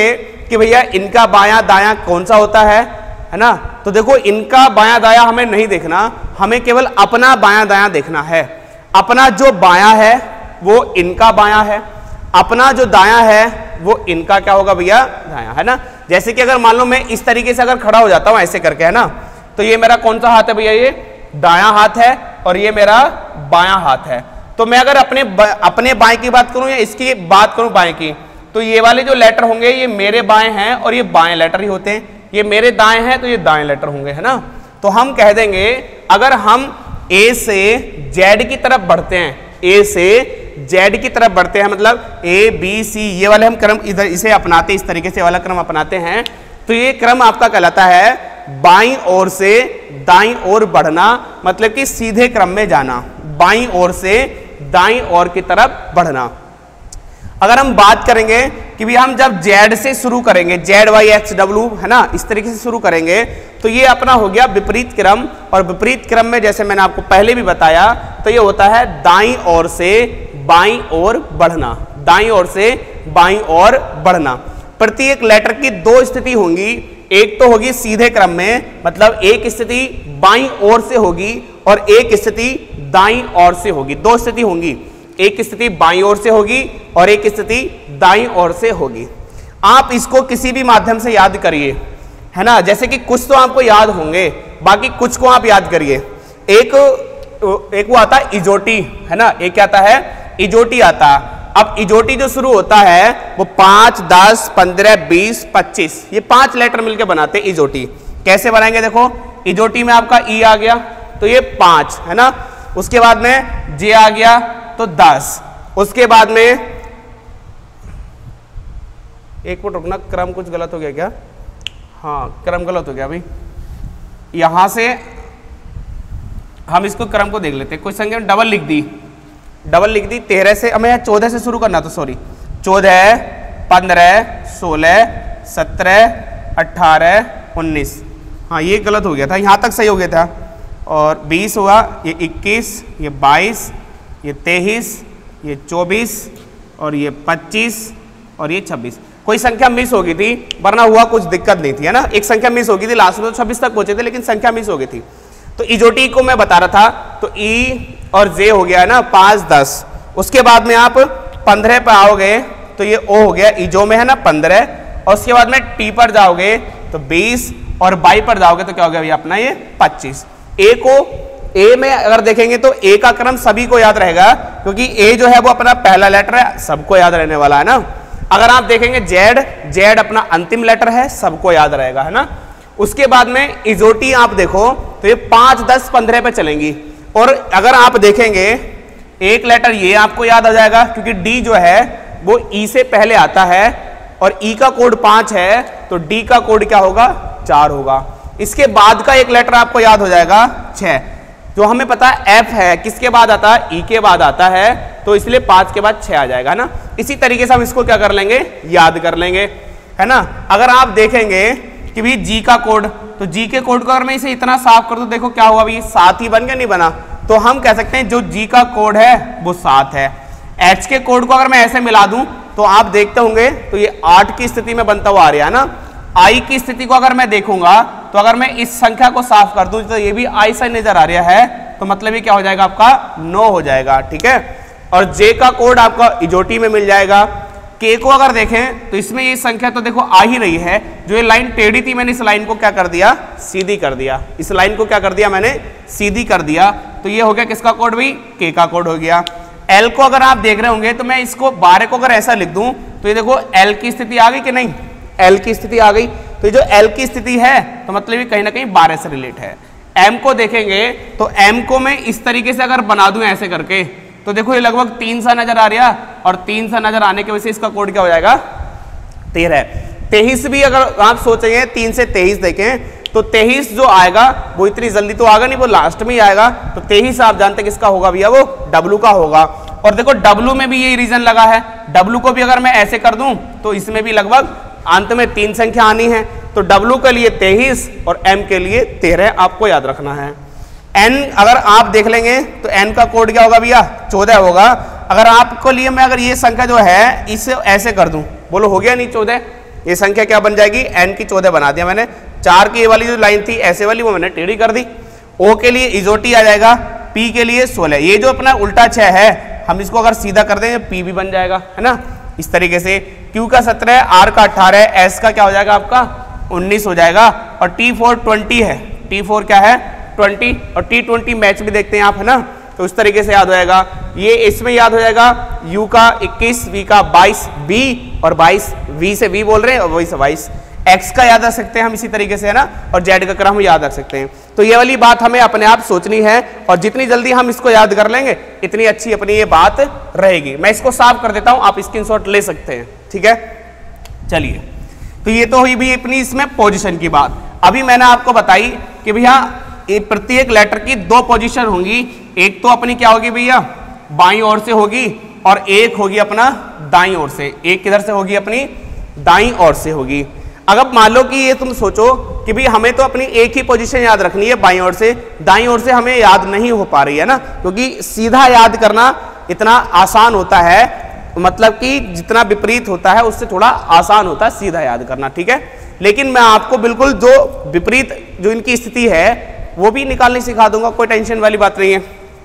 कि भैया इनका बायां दायां कौन सा होता है ना। तो देखो इनका बायां दायां हमें नहीं देखना, हमें केवल अपना बायां दायां देखना है। अपना जो बायां है वो इनका बायां है, अपना जो दायां है वो इनका क्या होगा भैया, दायां, है ना। जैसे कि अगर मान लो मैं इस तरीके से अगर खड़ा हो जाता हूं ऐसे करके, है ना, तो ये मेरा कौन सा हाथ है भैया, ये दायां हाथ है और ये मेरा बायां हाथ है। तो मैं अगर अपने बाएं की बात करूं या इसकी बात करूं बाएं की, तो ये वाले जो लेटर होंगे ये मेरे बाएं हैं और ये बाएं लेटर ही होते हैं, ये मेरे दाएं हैं तो ये दाएं लेटर होंगे, है ना। तो हम कह देंगे अगर हम ए से जेड की तरफ बढ़ते हैं, ए से जेड की तरफ बढ़ते हैं, मतलब ए बी सी ये वाले हम क्रम इधर इसे अपनाते, इस तरीके से वाला क्रम अपनाते हैं, तो ये क्रम आपका कहलाता है बाईं ओर से दाईं ओर बढ़ना, मतलब कि सीधे क्रम में जाना, बाईं ओर से दाईं ओर की तरफ बढ़ना। अगर हम बात करेंगे कि भी हम जब जेड से शुरू करेंगे, जेड वाई एक्स डब्ल्यू, है ना, इस तरीके से शुरू करेंगे, तो ये अपना हो गया विपरीत क्रम। और विपरीत क्रम में जैसे मैंने आपको पहले भी बताया, तो ये होता है दाईं ओर से बाईं ओर बढ़ना, दाईं ओर से बाईं ओर बढ़ना। प्रत्येक लेटर की दो स्थिति होंगी, एक तो होगी सीधे क्रम में, मतलब एक स्थिति बाईं ओर से होगी और एक स्थिति दाईं ओर से होगी, दो स्थिति होंगी, एक स्थिति बाईं ओर से होगी और एक स्थिति दाईं ओर से होगी। आप इसको किसी भी माध्यम से याद करिए, है ना, जैसे कि कुछ तो आपको याद होंगे, बाकी कुछ को आप याद करिए। एक वो आता है इजोटी, है ना, एक क्या आता है, इजोटी आता। अब इजोटी जो शुरू होता है वो 5, 10, 15, 20, 25 ये 5 लेटर मिलकर बनाते हैं इजोटी। कैसे बनाएंगे, देखो इजोटी में आपका ई आ गया तो ये 5, है ना, उसके बाद में जे आ गया तो 10, उसके बाद में एक मिनट रुकना, क्रम कुछ गलत हो गया क्या, हाँ क्रम गलत हो गया भाई, यहां से हम इसको क्रम को देख लेते हैं। कोई संख्या डबल लिख दी 13 से, हमें 14 से शुरू करना, तो सॉरी 14, 15, 16, 17, 18, 19, हाँ ये गलत हो गया था, यहाँ तक सही हो गया था। और 20 हुआ, ये 21, ये 22, ये 23, ये 24 और ये 25 और ये 26। कोई संख्या मिस हो गई थी, वरना हुआ कुछ दिक्कत नहीं थी, है ना, एक संख्या मिस हो गई थी, लास्ट में तो 26 तक पहुंचे थे लेकिन संख्या मिस हो गई थी। तो इजोटी को मैं बता रहा था, तो ई और जे हो गया है ना 5, 10, उसके बाद में आप 15 पर आओगे तो ये ओ हो गया, इजो में है ना 15, और उसके बाद में टी पर जाओगे तो 20 और बाई पर जाओगे तो क्या हो गया भैया अपना ये 25। ए को ए में अगर देखेंगे तो ए का क्रम सभी को याद रहेगा, क्योंकि ए जो है वो अपना पहला लेटर है, सबको याद रहने वाला है ना। अगर आप देखेंगे जेड, जेड अपना अंतिम लेटर है, सबको याद रहेगा, है ना। उसके बाद में इजोटी आप देखो तो ये 5, 10, 15 पे चलेंगी, और अगर आप देखेंगे एक लेटर ये आपको याद आ जाएगा, क्योंकि डी जो है वो ई से पहले आता है और ई का कोड 5 है, तो डी का कोड क्या होगा 4 होगा। इसके बाद का एक लेटर आपको याद हो जाएगा 6, जो हमें पता है एफ है, किसके बाद आता है, ई के बाद आता है, तो इसलिए 5 के बाद 6 आ जाएगा ना। इसी तरीके से हम इसको क्या कर लेंगे, याद कर लेंगे, है ना। अगर आप देखेंगे कि भी जी का कोड, तो जी के कोड को अगर मैं इसे इतना साफ कर दूं, देखो क्या हुआ अभी 7 ही बन गया, नहीं बना, तो हम कह सकते हैं जो जी का कोड है वो 7 है। एच के कोड को अगर मैं ऐसे मिला दूं तो आप देखते होंगे तो ये 8 की स्थिति में बनता हुआ आ रहा है ना। आई की स्थिति को अगर मैं देखूंगा तो अगर मैं इस संख्या को साफ कर दूं तो ये भी आई से नजर आ रहा है, तो मतलब ये क्या हो जाएगा आपका 9 हो जाएगा, ठीक है। और जे का कोड आपका इजोटी में मिल जाएगा। के को अगर देखें तो इसमें ये संख्या तो देखो आ ही रही है, जो ये लाइन टेढ़ी थी मैंने इस लाइन को क्या कर दिया, सीधी कर दिया, इस लाइन को क्या कर दिया मैंने, सीधी कर दिया, तो ये हो गया किसका कोड भी, के का कोड हो गया। एल को अगर आप देख रहे होंगे तो मैं इसको 12 को अगर ऐसा लिख दूं तो ये देखो एल की स्थिति आ गई कि नहीं, एल की स्थिति आ गई, तो ये जो एल की स्थिति है तो मतलब ये कहीं ना कहीं 12 से रिलेट है। एम को देखेंगे तो एम को मैं इस तरीके से अगर बना दूं ऐसे करके, तो देखो ये लगभग 3 सा नजर आ रहा, और 3 सा नजर आने की वजह से इसका कोड क्या हो जाएगा 13। 23 भी अगर आप सोचेंगे 3 से 23 देखें तो 23 जो आएगा वो इतनी जल्दी तो आएगा नहीं, वो लास्ट में ही आएगा, तो 23 आप जानते हैं किसका होगा भैया, वो डब्लू का होगा। और देखो डब्लू में भी यही रीजन लगा है, डब्लू को भी अगर मैं ऐसे कर दूं तो इसमें भी लगभग अंत में 3 संख्या आनी है, तो डब्लू के लिए 23 और एम के लिए 13 आपको याद रखना है। एन अगर आप देख लेंगे तो एन का कोड क्या होगा भैया 14 होगा। अगर आपको लिए मैं अगर ये संख्या जो है इसे ऐसे कर दूं, बोलो हो गया नहीं 14, ये संख्या क्या बन जाएगी, n की 14 बना दिया मैंने। 4 की ये वाली जो लाइन थी ऐसे वाली वो मैंने टेढ़ी कर दी। O के लिए इजोटी आ जाएगा, P के लिए 16। ये जो अपना उल्टा 6 है हम इसको अगर सीधा कर देंगे P भी बन जाएगा, है ना। इस तरीके से Q का 17, R का 18, S का क्या हो जाएगा आपका 19 हो जाएगा, और T4 20 है। T4 क्या है 20, और T20 मैच भी देखते हैं आप, है ना। तो इस तरीके से याद हो जाएगा। ये इसमें याद हो जाएगा, U का 21, V का 22, B और 22, V से V बोल रहे हैं और वही से 22। X का याद रख सकते हैं हम इसी तरीके से, है ना, और Z का क्रम याद रख सकते हैं। तो ये वाली बात हमें अपने आप सोचनी है, और जितनी जल्दी हम इसको याद कर लेंगे इतनी अच्छी अपनी ये बात रहेगी। मैं इसको साफ कर देता हूं, आप स्क्रीनशॉट ले सकते हैं, ठीक है। चलिए, तो ये तो हुई भी अपनी इसमें पोजीशन की बात। अभी मैंने आपको बताई कि भैया प्रत्येक लेटर की 2 पोजीशन होंगी। एक तो अपनी क्या होगी भैया बाईं ओर से होगी, और एक होगी अपना दाईं ओर से। एक किधर से होगी अपनी दाईं ओर से होगी। अगर मान लो कि ये तुम सोचो कि भाई हमें तो अपनी एक ही पोजीशन याद रखनी है बाईं ओर से, दाईं ओर से हमें याद नहीं हो पा रही है ना, क्योंकि सीधा याद करना इतना आसान होता है, मतलब कि जितना विपरीत होता है उससे थोड़ा आसान होता है सीधा याद करना, ठीक है। लेकिन मैं आपको बिल्कुल जो विपरीत जो इनकी स्थिति है वो भी निकालने सिखा दूंगा, कोई टेंशन वाली बात नहीं है।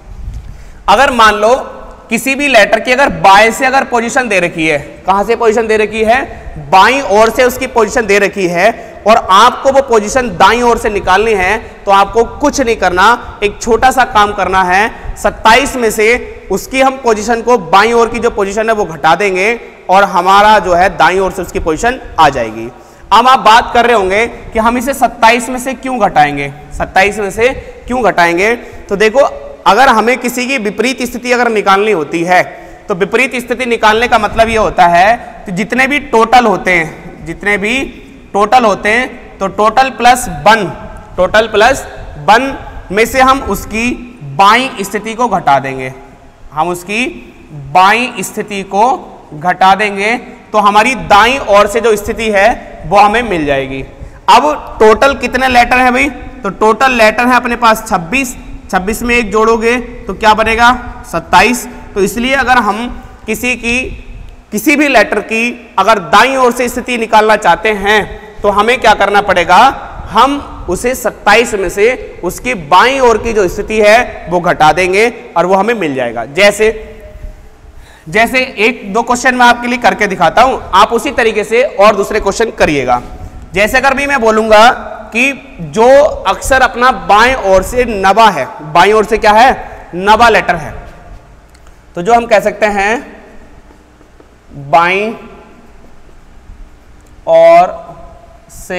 अगर मान लो किसी भी लेटर की अगर बाएं से अगर पोजीशन दे रखी है, कहां से पोजीशन दे रखी है, बाईं ओर से उसकी पोजीशन दे रखी है, और आपको वो पोजीशन दाईं ओर से निकालनी है, तो आपको कुछ नहीं करना, एक छोटा सा काम करना है। 27 में से उसकी हम पोजीशन को बाईं ओर की जो पोजीशन है वो घटा देंगे, और हमारा जो है दाईं ओर से उसकी पोजीशन आ जाएगी। अब आप बात कर रहे होंगे कि हम इसे 27 में से क्यों घटाएंगे, 27 में से क्यों घटाएंगे। तो देखो, अगर हमें किसी की विपरीत स्थिति अगर निकालनी होती है, तो विपरीत स्थिति निकालने का मतलब ये होता है कि जितने भी टोटल होते हैं, जितने भी टोटल होते हैं, तो टोटल प्लस 1 में से हम उसकी बाईं स्थिति को घटा देंगे। हम उसकी बाईं स्थिति को घटा देंगे तो हमारी दाईं ओर से जो स्थिति है वो हमें मिल जाएगी। अब टोटल कितने लेटर हैं भाई, तो टोटल लेटर है अपने पास 26 में एक जोड़ोगे तो क्या बनेगा 27। तो इसलिए अगर हम किसी भी लेटर की अगर दाईं ओर से स्थिति निकालना चाहते हैं तो हमें क्या करना पड़ेगा, हम उसे 27 में से उसकी बाईं ओर की जो स्थिति है वो घटा देंगे और वो हमें मिल जाएगा। जैसे 1-2 क्वेश्चन मैं आपके लिए करके दिखाता हूं, आप उसी तरीके से और दूसरे क्वेश्चन करिएगा। जैसे अगर भी मैं बोलूंगा कि जो अक्षर अपना बाएं ओर से नबा है, बाईं ओर से क्या है नबा लेटर है, तो जो हम कह सकते हैं बाईं ओर से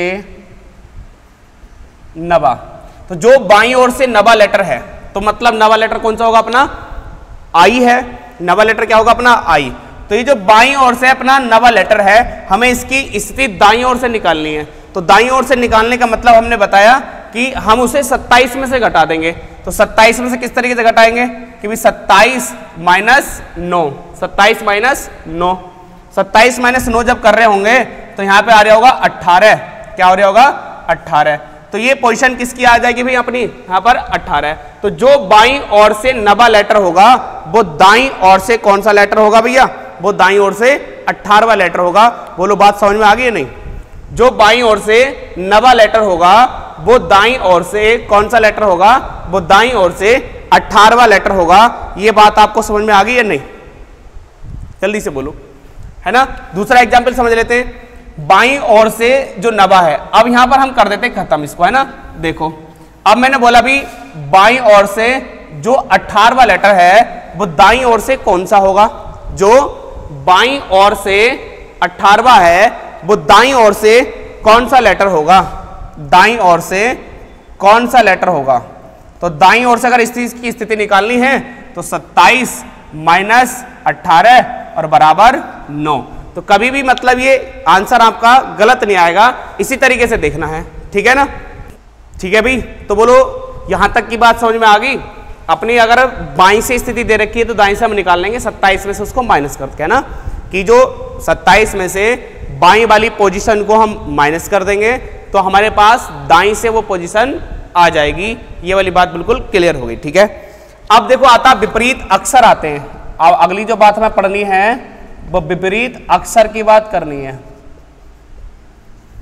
नबा, तो जो बाईं ओर से नबा लेटर है, तो मतलब नबा लेटर कौन सा होगा अपना आई है, नबा लेटर क्या होगा अपना आई। तो ये जो बाईं ओर से अपना नबा लेटर है, हमें इसकी स्थिति दाईं ओर से निकालनी है। तो दाईं ओर से निकालने का मतलब हमने बताया कि हम उसे 27 में से घटा देंगे। तो 27 में से किस तरीके से घटाएंगे कि भी 27 माइनस 9, 27 माइनस 9, 27 माइनस 9 जब कर रहे होंगे तो यहां पे आ रहा होगा 18, क्या हो रहा होगा 18। तो ये पोजीशन किसकी आ जाएगी भाई अपनी यहां पर 18। तो जो बाईं ओर से नबा लेटर होगा वो दाईं ओर से कौन सा लेटर होगा भैया, वो दाईं ओर से 18वां लेटर होगा। बोलो बात समझ में आ गई है नहीं। जो बाईं ओर से नबा लेटर होगा वो दाईं ओर से कौन सा लेटर होगा, वो दाईं ओर से 18वां लेटर होगा। ये बात आपको समझ में आ गई है नहीं, जल्दी से बोलो, है ना। दूसरा एग्जाम्पल समझ लेते हैं, बाईं ओर से जो नबा है, अब यहां पर हम कर देते हैं खत्म इसको, है ना। देखो अब मैंने बोला भी बाईं ओर से जो 18वां लेटर है वो दाईं ओर से कौन सा होगा, जो बाईं ओर से 18वां है वो दाईं ओर से कौन सा लेटर होगा, दाईं ओर से कौन सा लेटर होगा। तो दाईं ओर से अगर इस चीज की स्थिति निकालनी है तो 27 माइनस 18 और बराबर 9। तो कभी भी मतलब ये आंसर आपका गलत नहीं आएगा, इसी तरीके से देखना है, ठीक है ना। ठीक है भाई, तो बोलो यहां तक की बात समझ में आ गई। अपनी अगर बाईं से स्थिति दे रखी है तो दाईं से हम निकाल लेंगे, 27 में से उसको माइनस करके, है ना, कि जो 27 में से बाईं वाली पोजीशन को हम माइनस कर देंगे तो हमारे पास दाईं से वो पोजीशन आ जाएगी। ये वाली बात बिल्कुल क्लियर हो गई, ठीक है। अब देखो आता विपरीत अक्षर आते हैं। अब अगली जो बात हमें पढ़नी है वो विपरीत अक्षर की बात करनी है।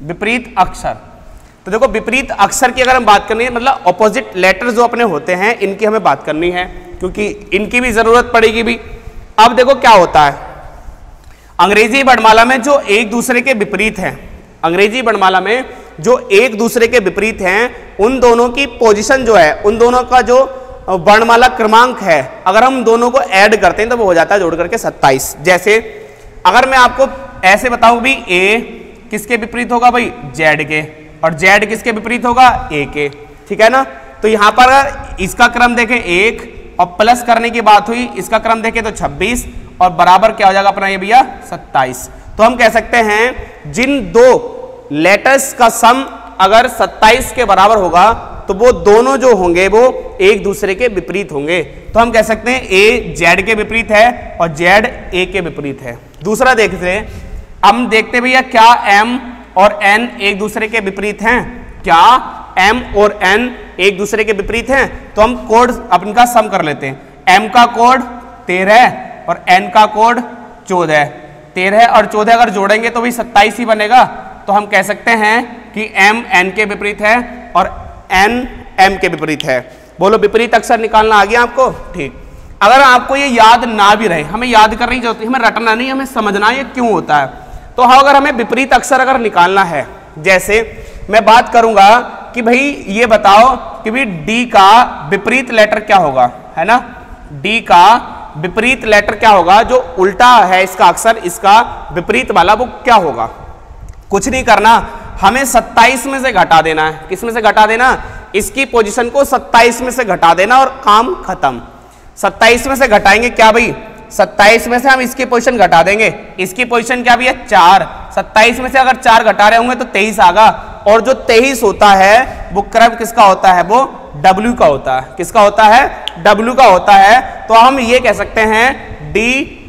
विपरीत अक्षर। तो देखो विपरीत अक्षर की अगर हम बात करनी है, मतलब ऑपोजिट लेटर जो अपने होते हैं इनकी हमें बात करनी है, क्योंकि इनकी भी जरूरत पड़ेगी भी। अब देखो क्या होता है, अंग्रेजी वर्णमाला में जो एक दूसरे के विपरीत हैं, अंग्रेजी वर्णमाला में जो एक दूसरे के विपरीत हैं, उन दोनों की पोजीशन जो है, उन दोनों का जो वर्णमाला क्रमांक है, अगर हम दोनों को ऐड करते हैं तो वो हो जाता है जोड़ करके 27। जैसे अगर मैं आपको ऐसे बताऊं भी ए किसके विपरीत होगा भाई, जेड के, और जेड किसके विपरीत होगा, ए के, ठीक है ना। तो यहां पर इसका क्रम देखें 1 और प्लस करने की बात हुई, इसका क्रम देखें तो 26 और बराबर क्या हो जाएगा अपना ये भैया 27। तो हम कह सकते हैं जिन दो लेटर्स का सम अगर 27 के बराबर होगा तो वो दोनों जो होंगे वो एक दूसरे के विपरीत होंगे। तो हम कह सकते हैं ए जेड के विपरीत है और जेड ए के विपरीत है। दूसरा देखते हैं, हम देखते भैया क्या एम और एन एक दूसरे के विपरीत हैं, क्या एम और एन एक दूसरे के विपरीत हैं। तो हम कोड अपन का सम कर लेते हैं, एम का कोड 13 और एन का कोड 14, 13 और 14 अगर जोड़ेंगे तो भी 27 ही बनेगा। तो हम कह सकते हैं कि एम एन के विपरीत है और एन एम के विपरीत है। बोलो विपरीत अक्षर निकालना आ गया आपको, ठीक। अगर आपको ये याद ना भी रहे, हमें याद करनी जरूरत है, हमें रटना नहीं, हमें समझना ये क्यों होता है। तो हाँ, अगर हमें विपरीत अक्षर अगर निकालना है, जैसे मैं बात करूंगा कि भाई ये बताओ कि भाई डी का विपरीत लेटर क्या होगा, है ना, डी का विपरीत लेटर क्या होगा, जो उल्टा है इसका अक्षर, इसका विपरीत वाला वो क्या होगा। कुछ नहीं करना, हमें 27 में से घटा देना है। किस में से घटा देना, इसकी पोजीशन को 27 में से घटा देना और काम खत्म। 27 में से घटाएंगे क्या भाई, 27 में से हम इसकी पोजीशन घटा देंगे, इसकी पोजीशन क्या भी है 4, 27 में से अगर 4 घटा रहे होंगे तो 23 आगा, और जो 23 होता है वो क्रम किसका होता है, वो W का होता है। किसका होता है, W का होता है। तो हम ये कह सकते हैं D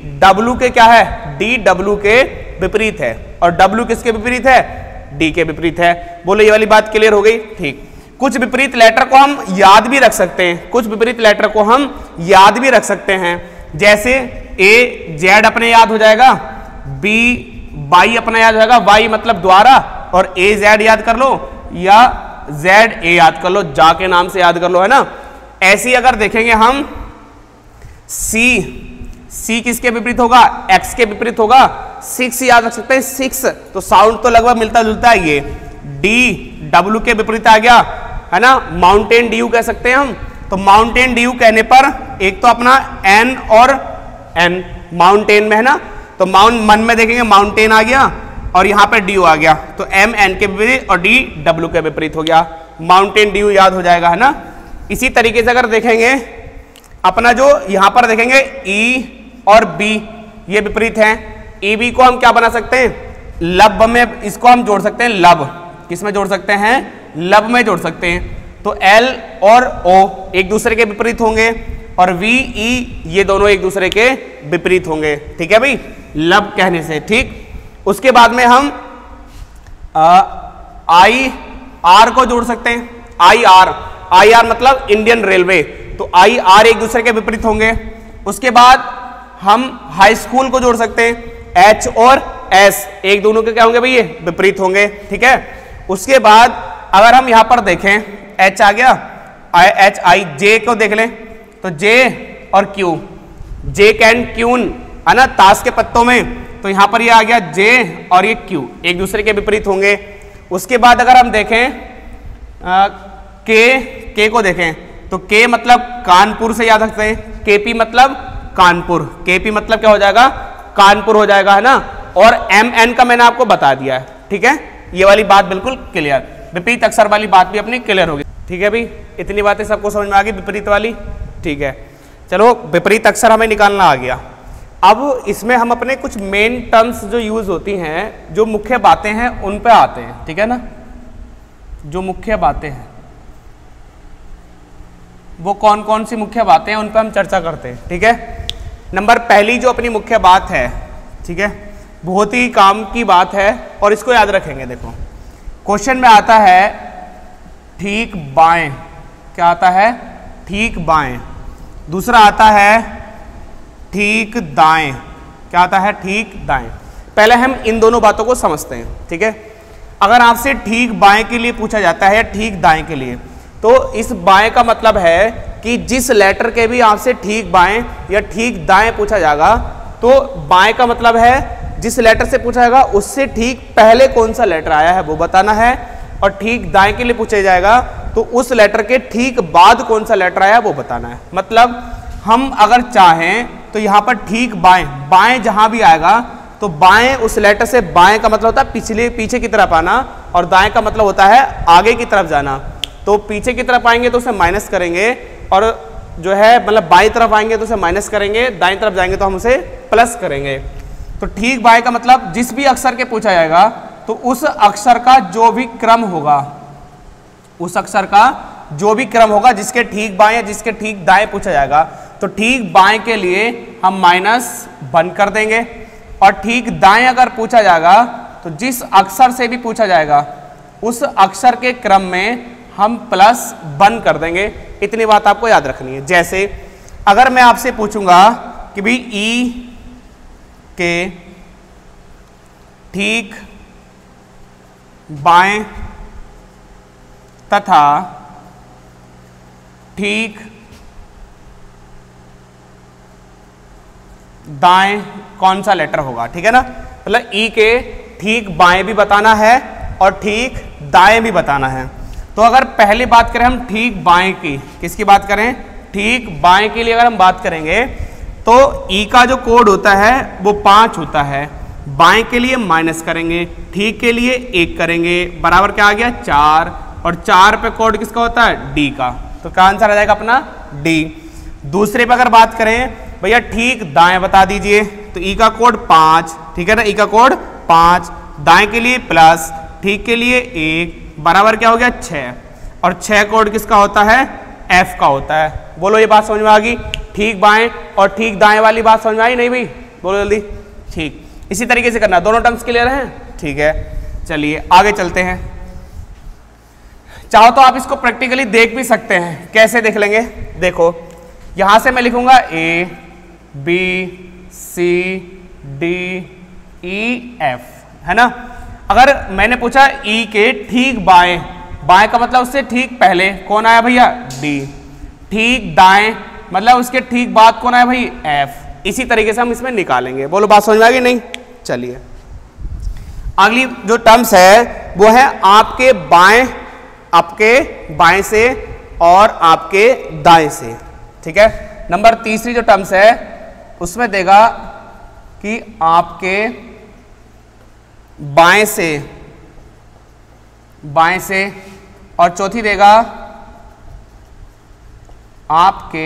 W के क्या है, D W के विपरीत है, और W किसके विपरीत है, D के विपरीत है। बोलो ये वाली बात क्लियर हो गई, ठीक। कुछ विपरीत लेटर को हम याद भी रख सकते हैं, कुछ विपरीत लेटर को हम याद भी रख सकते हैं। जैसे A Z अपने याद हो जाएगा, B Y अपना याद हो जाएगा, Y मतलब द्वारा, और A Z याद कर लो या Z A याद कर लो, जा के नाम से याद कर लो, है ना। ऐसी अगर देखेंगे हम C किसके विपरीत होगा, X के विपरीत होगा। 6 याद रख सकते हैं, 6 तो साउंड तो लगभग मिलता जुलता है। ये D W के विपरीत आ गया, है ना, माउंटेन ड्यू कह सकते हैं हम। तो माउंटेन ड्यू कहने पर एक तो अपना N और N माउंटेन में, है ना, तो मन में देखेंगे माउंटेन आ गया और यहाँ पे ड्यू आ गया, तो M N के विपरीत और D W के विपरीत हो गया, माउंटेन ड्यू याद हो जाएगा, है ना। इसी तरीके से अगर देखेंगे अपना जो यहाँ पर देखेंगे E और B ये विपरीत हैं, E B को हम क्या बना सकते हैं, लब में इसको हम जोड़ सकते हैं, लब किस में जोड़ सकते हैं, लब में जोड़ सकते हैं। तो L और O एक दूसरे के विपरीत होंगे और V E ये दोनों एक दूसरे के विपरीत होंगे, ठीक है भाई, लब कहने से, ठीक। उसके बाद में हम I R को जोड़ सकते हैं, I R मतलब इंडियन रेलवे, तो I R एक दूसरे के विपरीत होंगे। उसके बाद हम हाई स्कूल को जोड़ सकते हैं, H और S एक दोनों के क्या होंगे भाई, ये विपरीत होंगे, ठीक है। उसके बाद अगर हम यहां पर देखें H आ गया, H I J को देख लें तो J और Q, J कैन क्यून, है ना, ताश के पत्तों में, तो यहां पर ये आ गया J और ये Q एक दूसरे के विपरीत होंगे। उसके बाद अगर हम देखें K को देखें तो K मतलब कानपुर से याद रखते हैं, KP मतलब कानपुर, KP मतलब क्या हो जाएगा, कानपुर हो जाएगा, है ना। और MN का मैंने आपको बता दिया है, ठीक है, ये वाली बात बिल्कुल क्लियर, विपरीत अक्षर वाली बात भी अपनी क्लियर होगी, ठीक है भाई। इतनी बातें सबको समझ में आ गई विपरीत वाली, ठीक है। चलो विपरीत अक्षर हमें निकालना आ गया। अब इसमें हम अपने कुछ मेन टर्म्स जो यूज होती हैं, जो मुख्य बातें हैं उन पे आते हैं, ठीक है ना। जो मुख्य बातें हैं वो कौन कौन सी मुख्य बातें हैं उन पे हम चर्चा करते हैं, ठीक है। नंबर पहली जो अपनी मुख्य बात है, ठीक है, बहुत ही काम की बात है और इसको याद रखेंगे। देखो क्वेश्चन में आता है ठीक बाएं, क्या आता है, ठीक बाएं। दूसरा आता है ठीक दाएं, क्या आता है, ठीक दाएं। पहले हम इन दोनों बातों को समझते हैं, ठीक है। अगर आपसे ठीक बाएं के लिए पूछा जाता है या ठीक दाएं के लिए, तो इस बाएं का मतलब है कि जिस लेटर के भी आपसे ठीक बाएं या ठीक दाएं पूछा जाएगा, तो बाएं का मतलब है जिस लेटर से पूछा जाएगा उससे ठीक पहले कौन सा लेटर आया है वो बताना है, और ठीक दाएं के लिए पूछा जाएगा तो उस लेटर के ठीक बाद कौन सा लेटर आया वो बताना है। मतलब हम अगर चाहें तो यहाँ पर ठीक बाएं, बाएं जहां भी आएगा तो बाएं उस लेटर से, बाएं का मतलब होता है पीछे की तरफ आना, और दाएं का मतलब होता है आगे की तरफ जाना। तो पीछे की तरफ आएंगे तो उसे माइनस करेंगे, और जो है मतलब बाएं तरफ आएंगे तो उसे माइनस करेंगे, दाएं तरफ जाएंगे तो हम उसे प्लस करेंगे। तो ठीक बाएं का मतलब जिस भी अक्षर के पूछा जाएगा तो उस अक्षर का जो भी क्रम होगा, उस अक्षर का जो भी क्रम होगा जिसके ठीक बाएं या जिसके ठीक दाएं पूछा जाएगा, तो ठीक बाएं के लिए हम -1 कर देंगे, और ठीक दाएं अगर पूछा जाएगा तो जिस अक्षर से भी पूछा जाएगा उस अक्षर के क्रम में हम +1 कर देंगे। इतनी बात आपको याद रखनी है। जैसे अगर मैं आपसे पूछूंगा कि भाई ई के ठीक बाएं तथा ठीक दाएं कौन सा लेटर होगा, ठीक है ना। मतलब ई के ठीक बाएं भी बताना है और ठीक दाएं भी बताना है। तो अगर पहले बात करें हम ठीक बाएं की, किसकी बात करें, ठीक बाएं के लिए अगर हम बात करेंगे तो ई का जो कोड होता है वो 5 होता है, बाएं के लिए माइनस करेंगे, ठीक के लिए 1 करेंगे, बराबर क्या आ गया 4, और 4 पे कोड किसका होता है, डी का। तो क्या आंसर आ जाएगा अपना डी। दूसरे पे अगर बात करें भैया ठीक दाएं बता दीजिए, तो ई का कोड 5, ठीक है ना, ई का कोड 5, दाएं के लिए प्लस, ठीक के लिए 1, बराबर क्या हो गया 6, और 6 कोड किसका होता है, एफ का होता है। बोलो ये बात समझ में आ गई, ठीक बाएं और ठीक दाएं वाली बात समझ में आई नहीं भाई, बोलो जल्दी। ठीक, इसी तरीके से करना, दोनों टर्म्स क्लियर हैं, ठीक है। चलिए आगे चलते हैं। चाहो तो आप इसको प्रैक्टिकली देख भी सकते हैं। कैसे देख लेंगे, देखो यहां से मैं लिखूंगा A B C D E F, है ना। अगर मैंने पूछा ई के ठीक बाएं, बाएं का मतलब उससे ठीक पहले कौन आया भैया, डी। ठीक दाएं मतलब उसके ठीक बाद कौन आया भाई, एफ। इसी तरीके से हम इसमें निकालेंगे। बोलो बात समझ में आ गई नहीं। चलिए अगली जो टर्म्स है वो है आपके बाएं से और आपके दाएं से, ठीक है। नंबर तीसरी जो टर्म्स है उसमें देगा कि आपके बाएं से, और चौथी देगा आपके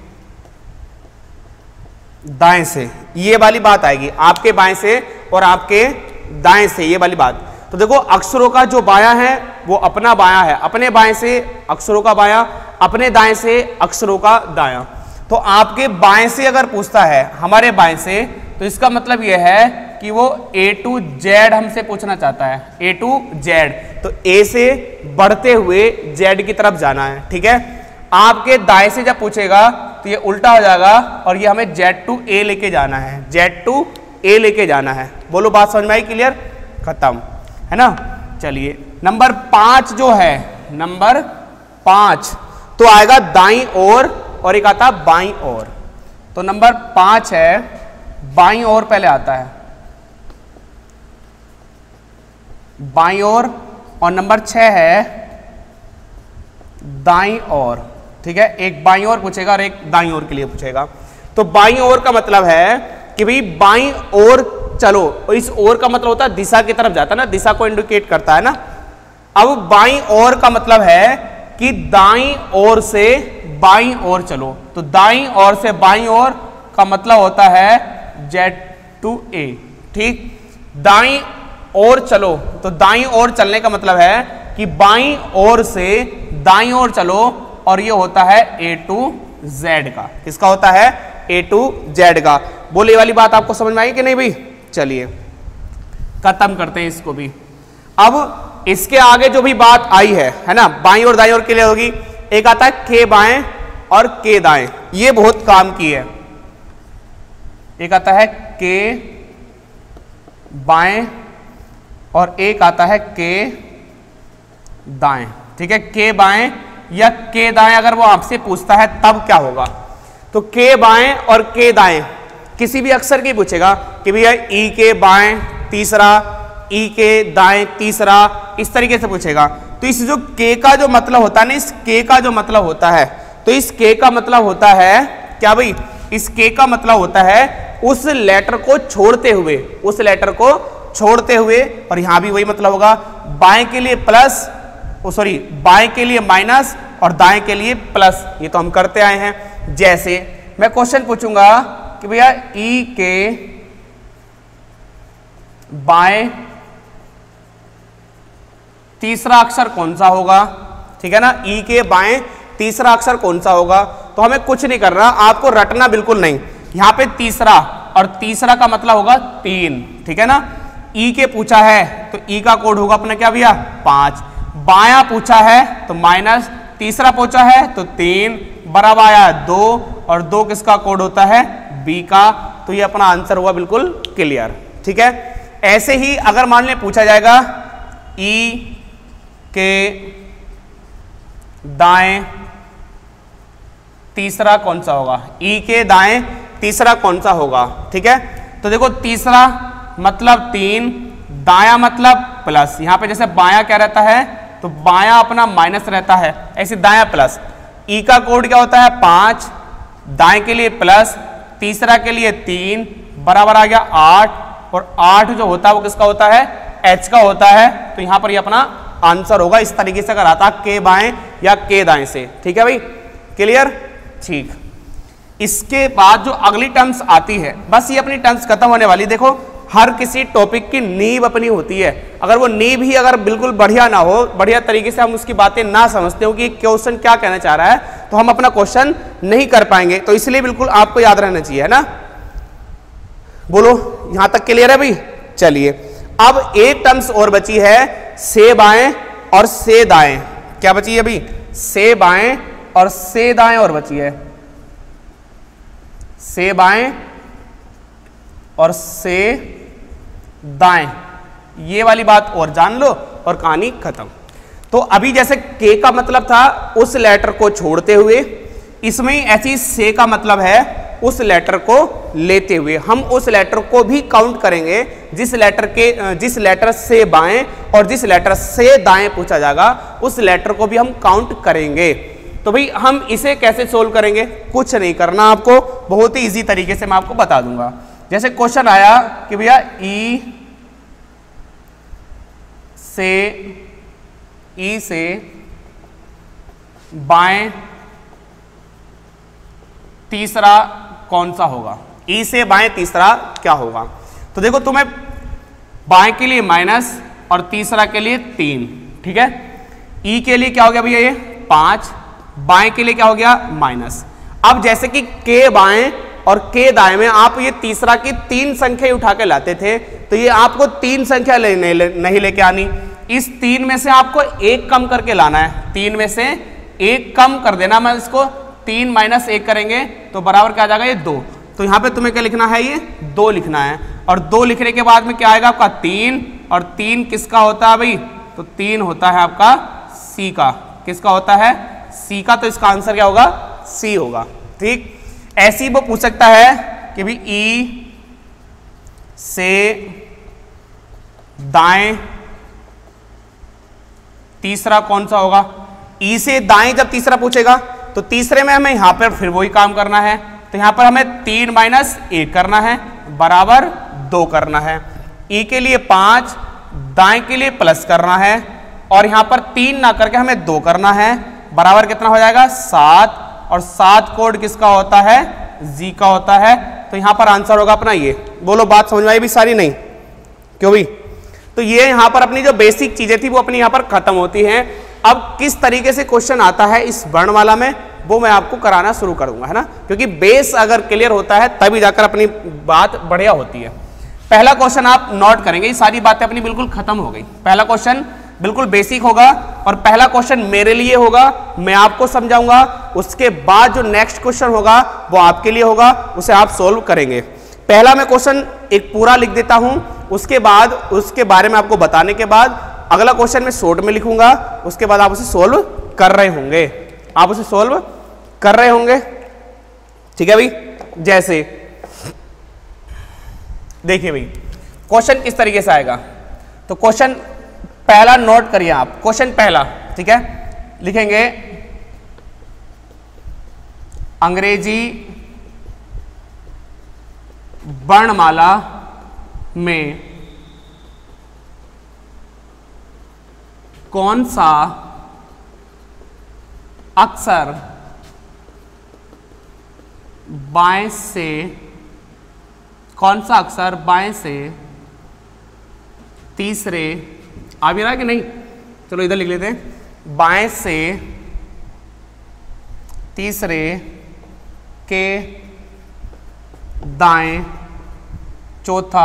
दाएं से। ये वाली बात आएगी, आपके बाएं से और आपके दाएं से, ये वाली बात। तो देखो अक्षरों का जो बायां है वो अपना बायां है, अपने बाएं से अक्षरों का बायां, अपने दाएं से अक्षरों का दायां। तो आपके बाएं से अगर पूछता है हमारे बाएं से, तो इसका मतलब यह है कि वो A to Z हमसे पूछना चाहता है, A to Z। तो A से बढ़ते हुए Z की तरफ जाना है, ठीक है। आपके दाएं से जब पूछेगा तो ये उल्टा हो जाएगा और ये हमें Z to A लेके जाना है, Z to A लेके जाना है। बोलो बात समझ में आई, क्लियर, खत्म, है ना। चलिए नंबर 5 जो है, नंबर 5 तो आएगा दाईं ओर और एक आता बाईं ओर। तो नंबर 5 है बाईं ओर पहले आता है, बाईं ओर, और नंबर 6 है दाईं ओर, ठीक है। एक बाईं ओर पूछेगा और एक दाईं ओर के लिए पूछेगा। तो बाईं ओर का मतलब है कि भाई बाईं ओर चलो, और इस ओर का मतलब होता है दिशा की तरफ जाता है ना, दिशा को इंडिकेट करता है ना। अब बाईं ओर का मतलब है कि दाईं ओर से बाईं ओर चलो। तो दाईं ओर से बाईं ओर का मतलब होता है Z to A, ठीक। दाईं ओर चलो, तो दाईं ओर चलने का मतलब है कि बाईं ओर से दाईं ओर चलो, और ये होता है A to Z का। किसका होता है, A to Z का। बोले वाली बात आपको समझ में आई कि नहीं भाई। चलिए खत्म करते हैं इसको भी। अब इसके आगे जो भी बात आई है ना, बाईं और दाईं ओर के लिए होगी। एक आता है के बाएं और के दाएं, ये बहुत काम की है। एक आता है के बाएं और एक आता है के दाएं। ठीक है, के बाएं या के दाएं अगर वो आपसे पूछता है तब क्या होगा, तो के बाएं और के दाएं किसी भी अक्षर की पूछेगा कि भैया ई के बाएं तीसरा, ई के दाएं तीसरा, इस तरीके से पूछेगा। तो इस जो के का जो मतलब होता है ना, इस के का जो मतलब होता है, तो इस के का मतलब होता है क्या भाई, इस के का मतलब होता है उस लेटर को छोड़ते हुए, उस लेटर को छोड़ते हुए। और यहां भी वही मतलब होगा, बाएं के लिए प्लस, सॉरी बाएं के लिए माइनस और दाएं के लिए प्लस। ये तो हम करते आए हैं। जैसे मैं क्वेश्चन पूछूंगा कि भैया ई के बाएं तीसरा अक्षर कौन सा होगा। ठीक है ना, ई के बाएं तीसरा अक्षर कौन सा होगा। तो हमें कुछ नहीं करना, आपको रटना बिल्कुल नहीं। यहां पे तीसरा, और तीसरा का मतलब होगा 3। ठीक है ना, ई के पूछा है तो ई का कोड होगा अपना क्या भैया 5। बायां पूछा है तो माइनस, तीसरा पूछा है तो 3, बराबर आया 2, और 2 किसका कोड होता है बी का। तो ये अपना आंसर हुआ बिल्कुल क्लियर। ठीक है, ऐसे ही अगर मान लें पूछा जाएगा ई के दाएं तीसरा कौन सा होगा, ई के दाएं तीसरा कौन सा होगा। ठीक है, तो देखो तीसरा मतलब 3, दाया मतलब प्लस। यहां पे जैसे बायां क्या रहता है, तो बायां अपना माइनस रहता है, ऐसे दाया प्लस। ई का कोड क्या होता है 5, दाएं के लिए प्लस, तीसरा के लिए 3, बराबर आ गया 8, और 8 जो होता है वो किसका होता है एच का होता है। तो यहां पर ये अपना आंसर होगा इस तरीके से अगर आता के बाएं या के दाएं से। ठीक है भाई, क्लियर। ठीक, इसके बाद जो अगली टर्म्स आती है, बस ये अपनी टर्म्स खत्म होने वाली। देखो हर किसी टॉपिक की नींव अपनी होती है, अगर वो नींव ही अगर बिल्कुल बढ़िया ना हो, बढ़िया तरीके से हम उसकी बातें ना समझते हो कि क्वेश्चन क्या कहना चाह रहा है, तो हम अपना क्वेश्चन नहीं कर पाएंगे। तो इसलिए बिल्कुल आपको याद रहना चाहिए, है ना। बोलो यहां तक क्लियर है भाई। चलिए अब एक टर्म्स और बची है, से बाएं और से दाएं। क्या बची है भाई, से बाएं और से दाएं और बची है, से बाएं और से दाएं। ये वाली बात और जान लो और कहानी खत्म। तो अभी जैसे के का मतलब था उस लेटर को छोड़ते हुए, इसमें ऐसी से का मतलब है उस लेटर को लेते हुए। हम उस लेटर को भी काउंट करेंगे जिस लेटर से बाएं और जिस लेटर से दाएं पूछा जाएगा, उस लेटर को भी हम काउंट करेंगे। तो भाई हम इसे कैसे सोल्व करेंगे, कुछ नहीं करना आपको, बहुत ही इजी तरीके से मैं आपको बता दूंगा। जैसे क्वेश्चन आया कि भैया ई से बाएं तीसरा कौन सा होगा, ई से बाएं तीसरा क्या होगा। तो देखो तुम्हें बाएं के लिए माइनस और तीसरा के लिए 3। ठीक है, ई के लिए क्या हो गया भैया ये 5, बाएं के लिए क्या हो गया माइनस। अब जैसे कि के बाएं और के दाएं में आप ये तीसरा की 3 संख्या उठा के लाते थे, तो ये आपको 3 संख्या नहीं लेके आनी। इस 3 में से आपको 1 कम करके लाना है, 3 में से 1 कम कर देना। मैं इसको 3 - 1 करेंगे तो बराबर क्या आ जाएगा ये 2। तो यहाँ पे तुम्हें क्या लिखना है, ये 2 लिखना है। और 2 लिखने के बाद में क्या आएगा आपका 3, और 3 किसका होता है भाई, तो 3 होता है आपका सी का। किसका होता है सी का। तो इसका आंसर क्या होगा सी होगा। ठीक, ऐसी वो पूछ सकता है कि भी ई से दाएं तीसरा कौन सा होगा। ई से दाएं जब तीसरा पूछेगा तो तीसरे में हमें यहां पर फिर वही काम करना है। तो यहां पर हमें 3 - 1 करना है, बराबर 2 करना है। ई के लिए 5, दाएं के लिए प्लस करना है, और यहां पर 3 ना करके हमें 2 करना है, बराबर कितना हो जाएगा 7। और 7 कोड किसका होता है जी का होता है। तो यहां पर आंसर होगा अपना ये। बोलो बात समझ में आई भी सारी, नहीं क्यों भी। तो ये यहां पर अपनी जो बेसिक चीजें थी वो अपनी यहां पर खत्म होती हैं। अब किस तरीके से क्वेश्चन आता है इस वर्ण वाला में, वो मैं आपको कराना शुरू करूंगा, है ना, क्योंकि बेस अगर क्लियर होता है तभी जाकर अपनी बात बढ़िया होती है। पहला क्वेश्चन आप नोट करेंगे, ये सारी बातें अपनी बिल्कुल खत्म हो गई। पहला क्वेश्चन बिल्कुल बेसिक होगा, और पहला क्वेश्चन मेरे लिए होगा, मैं आपको समझाऊंगा। उसके बाद जो नेक्स्ट क्वेश्चन होगा वो आपके लिए होगा, उसे आप सोल्व करेंगे। पहला मैं क्वेश्चन एक पूरा लिख देता हूं, उसके बाद उसके बारे में आपको बताने के बाद अगला क्वेश्चन मैं शॉर्ट में लिखूंगा, उसके बाद आप उसे सोल्व कर रहे होंगे, आप उसे सोल्व कर रहे होंगे। ठीक है भाई, जैसे देखिए भाई क्वेश्चन किस तरीके से आएगा। तो क्वेश्चन पहला नोट करिए आप, क्वेश्चन पहला, ठीक है, लिखेंगे अंग्रेजी वर्णमाला में कौन सा अक्षर बाएं से, कौन सा अक्षर बाएं से तीसरे, आ भी रहा है कि नहीं, चलो इधर लिख लेते हैं, बाएं से तीसरे के दाएं चौथा